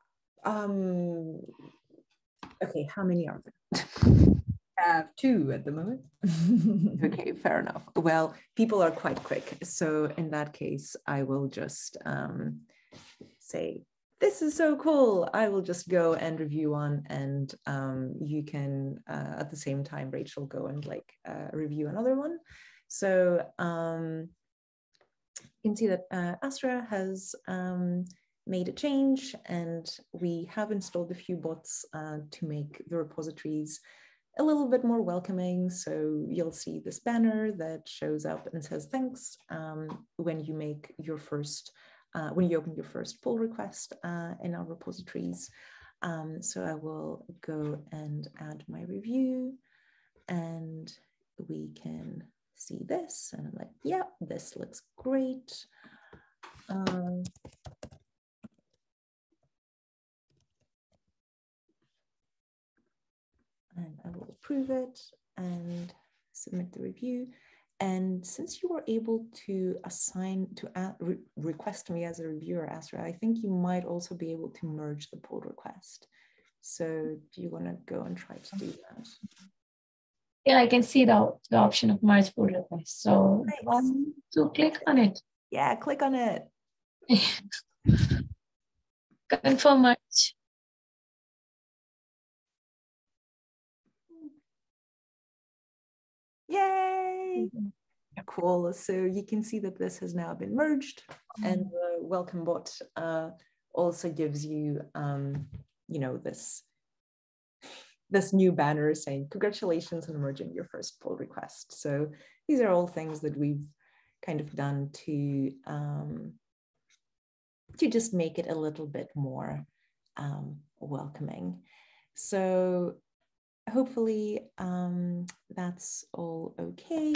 Okay, how many are there? I have 2 at the moment. Okay, fair enough. Well, people are quite quick. So in that case, I will just say, this is so cool. I will just go and review one, and you can, at the same time, Rachel, go and like review another one. So you can see that Astra has made a change, and we have installed a few bots to make the repositories a little bit more welcoming. So you'll see this banner that shows up and says thanks when you make your first, when you open your first pull request in our repositories. So I will go and add my review, and we can see this, and I'm like, yeah, this looks great. And I will approve it and submit the review. And since you were able to assign, to request me as a reviewer, Astra, I think you might also be able to merge the pull request. So do you want to go and try to do that? Yeah, I can see the option of merge pull request. So Nice. I want to click on it. Yeah, click on it. Confirm merge. Yay! Cool. So you can see that this has now been merged, and the welcome bot also gives you, you know, this new banner saying congratulations on merging your first pull request. So these are all things that we've kind of done to just make it a little bit more welcoming. So hopefully that's all okay.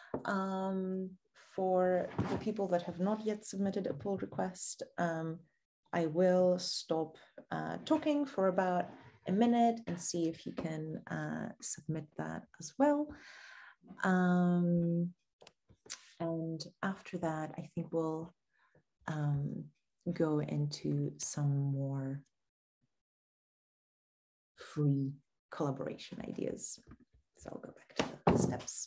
For the people that have not yet submitted a pull request, I will stop talking for about a minute and see if you can submit that as well. And after that, I think we'll go into some more free collaboration ideas. So I'll go back to the steps.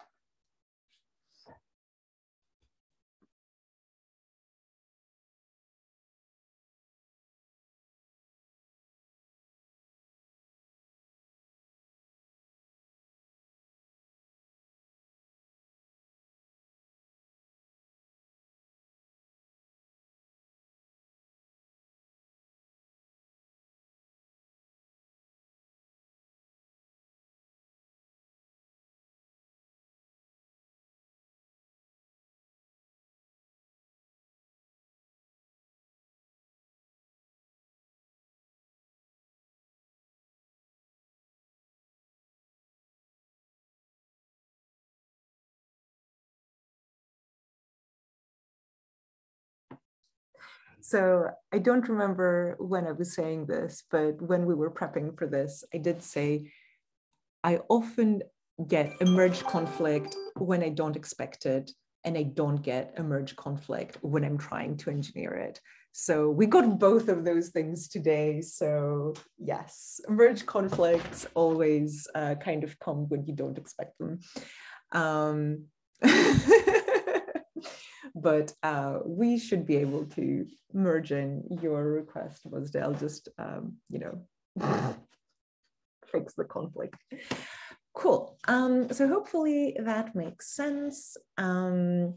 So I don't remember when I was saying this, but when we were prepping for this, I did say, I often get a merge conflict when I don't expect it, and I don't get a merge conflict when I'm trying to engineer it. So we got both of those things today. So yes, merge conflicts always kind of come when you don't expect them. But we should be able to merge in your request. I'll just, you know, fix the conflict. Cool. So hopefully that makes sense. And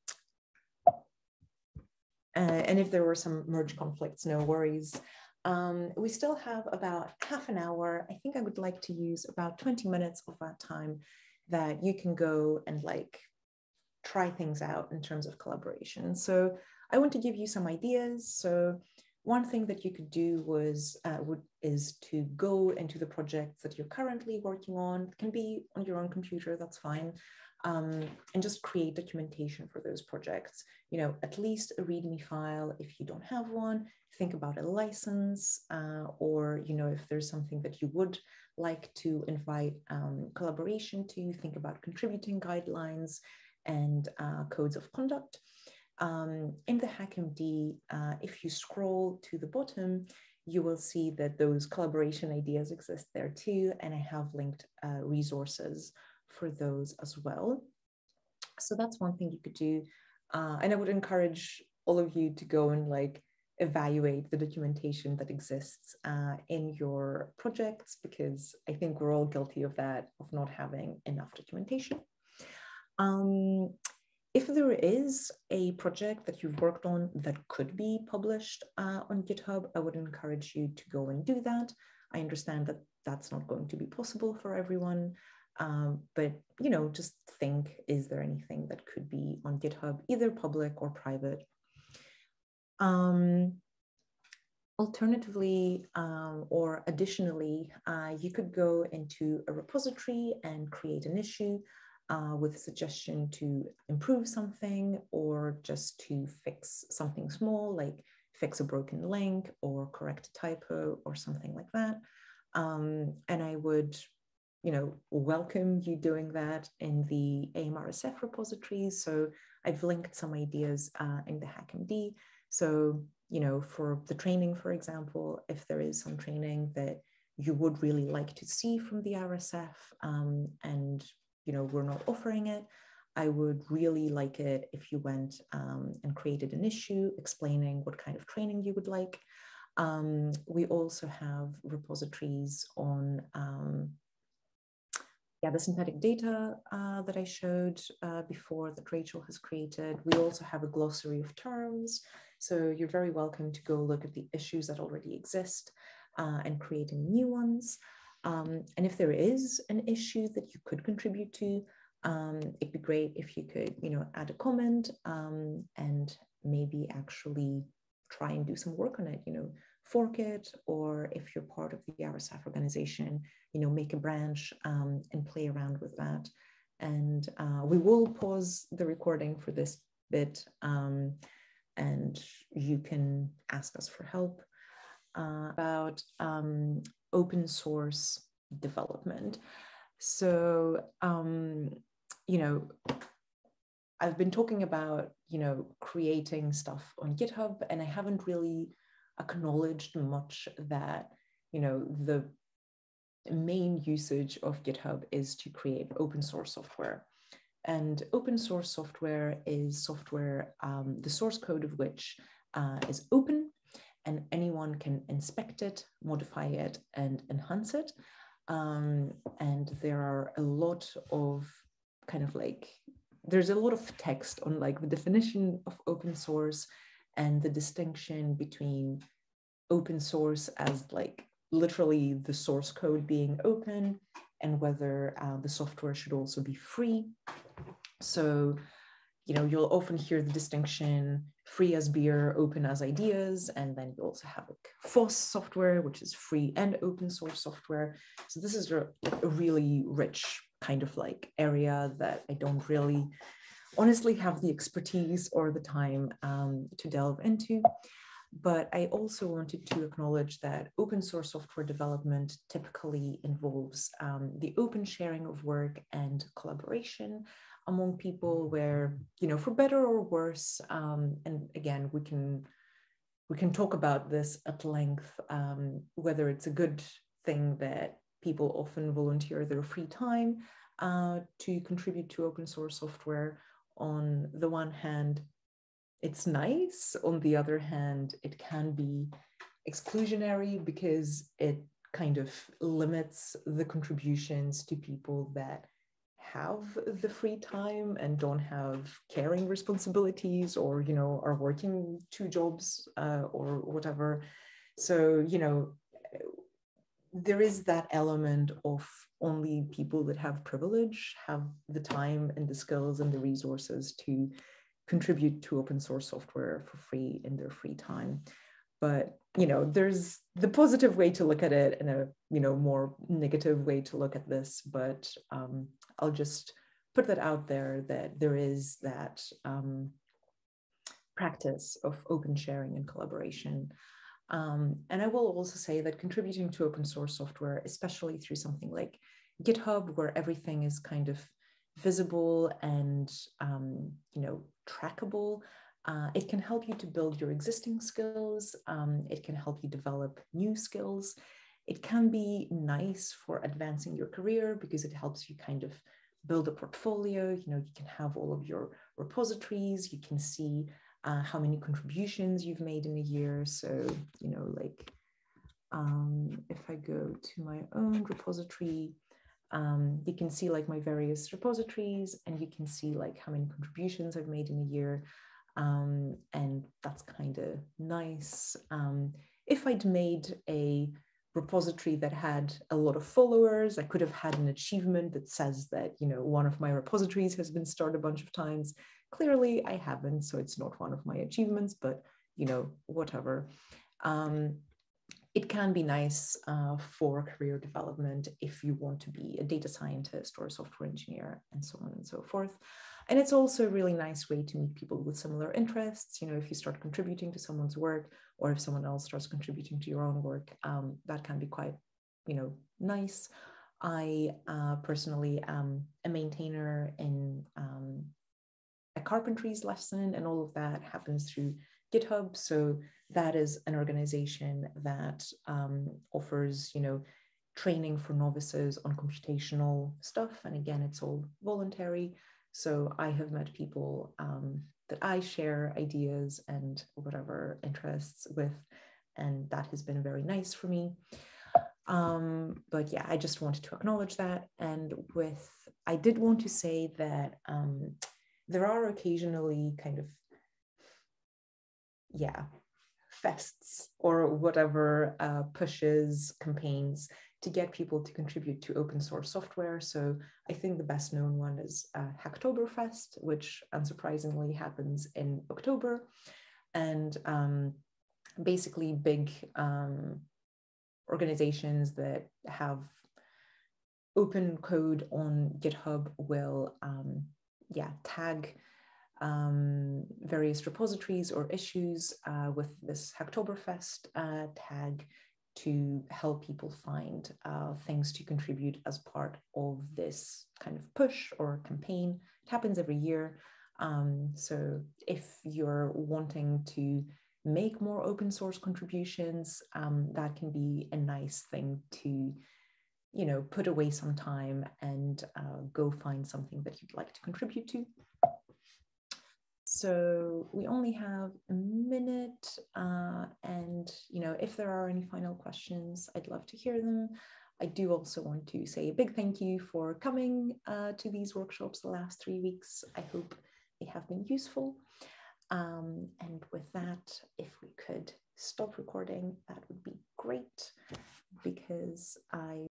if there were some merge conflicts, no worries. We still have about half an hour. I think I would like to use about 20 minutes of that time that you can go and like try things out in terms of collaboration. So I want to give you some ideas. So one thing that you could do is to go into the projects that you're currently working on. It can be on your own computer, that's fine. and just create documentation for those projects. You know, at least a README file. If you don't have one, think about a license, or, you know, if there's something that you would like to invite collaboration to, think about contributing guidelines and codes of conduct. In the HackMD, if you scroll to the bottom, you will see that those collaboration ideas exist there too, and I have linked resources for those as well. So that's one thing you could do. And I would encourage all of you to go and like evaluate the documentation that exists in your projects, because I think we're all guilty of that, of not having enough documentation. If there is a project that you've worked on that could be published on GitHub, I would encourage you to go and do that. I understand that that's not going to be possible for everyone, but, you know, just think, is there anything that could be on GitHub, either public or private? Alternatively, or additionally, you could go into a repository and create an issue with a suggestion to improve something, or just to fix something small, like fix a broken link or correct a typo or something like that. And I would, you know, welcome you doing that in the AIM-RSF repositories. So I've linked some ideas in the HackMD. So, you know, for the training, for example, if there is some training that you would really like to see from the RSF, and, you know, we're not offering it, I would really like it if you went and created an issue explaining what kind of training you would like. We also have repositories on the synthetic data that I showed before, that Rachel has created. We also have a glossary of terms. So you're very welcome to go look at the issues that already exist and creating new ones. And if there is an issue that you could contribute to, it'd be great if you could, you know, add a comment and maybe actually try and do some work on it, you know, fork it, or if you're part of the RSF organization, you know, make a branch and play around with that. And we will pause the recording for this bit, and you can ask us for help about open source development. So, you know, I've been talking about, you know, creating stuff on GitHub, and I haven't really acknowledged much that, you know, the main usage of GitHub is to create open source software. And open source software is software, the source code of which is open, and anyone can inspect it, modify it, and enhance it. And there are a lot of kind of like, there's a lot of text on like the definition of open source and the distinction between open source as like literally the source code being open, and whether the software should also be free. So, you know, you'll often hear the distinction free as beer, open as ideas, and then you also have like FOSS software, which is free and open source software. So this is a really rich kind of like area that I don't really honestly have the expertise or the time to delve into. But I also wanted to acknowledge that open source software development typically involves the open sharing of work and collaboration among people, where, you know, for better or worse, and again, we can talk about this at length, whether it's a good thing that people often volunteer their free time to contribute to open source software. On the one hand, it's nice. On the other hand, it can be exclusionary because it kind of limits the contributions to people that have the free time and don't have caring responsibilities, or, you know, are working 2 jobs or whatever. So, you know, there is that element of only people that have privilege have the time and the skills and the resources to contribute to open source software for free in their free time. But, you know, there's the positive way to look at it and a, you know, more negative way to look at this. But I'll just put that out there, that there is that practice of open sharing and collaboration. And I will also say that contributing to open source software, especially through something like GitHub, where everything is kind of visible and trackable, it can help you to build your existing skills. It can help you develop new skills. It can be nice for advancing your career because it helps you kind of build a portfolio. You can have all of your repositories. You can see how many contributions you've made in a year. So, if I go to my own repository, you can see like my various repositories, and you can see like how many contributions I've made in a year. And that's kind of nice. If I'd made a repository that had a lot of followers, I could have had an achievement that says that, one of my repositories has been started a bunch of times. Clearly I haven't, so it's not one of my achievements, but whatever. It can be nice for career development if you want to be a data scientist or a software engineer, and so on and so forth. And it's also a really nice way to meet people with similar interests. If you start contributing to someone's work, or if someone else starts contributing to your own work, that can be quite, nice. I personally am a maintainer in a carpentries lesson, and all of that happens through GitHub. So that is an organization that offers, training for novices on computational stuff. And again, it's all voluntary. So I have met people that I share ideas and whatever interests with, and that has been very nice for me. But yeah, I just wanted to acknowledge that. And I did want to say that there are occasionally kind of, fests or whatever, pushes, campaigns to get people to contribute to open source software. So I think the best known one is Hacktoberfest, which unsurprisingly happens in October. And basically big organizations that have open code on GitHub will tag various repositories or issues with this Hacktoberfest tag to help people find things to contribute as part of this kind of push or campaign. It happens every year. So if you're wanting to make more open source contributions, that can be a nice thing to, put away some time and go find something that you'd like to contribute to. So we only have a minute, and if there are any final questions, I'd love to hear them. I do also want to say a big thank you for coming to these workshops the last 3 weeks. I hope they have been useful. And with that, if we could stop recording, that would be great, because I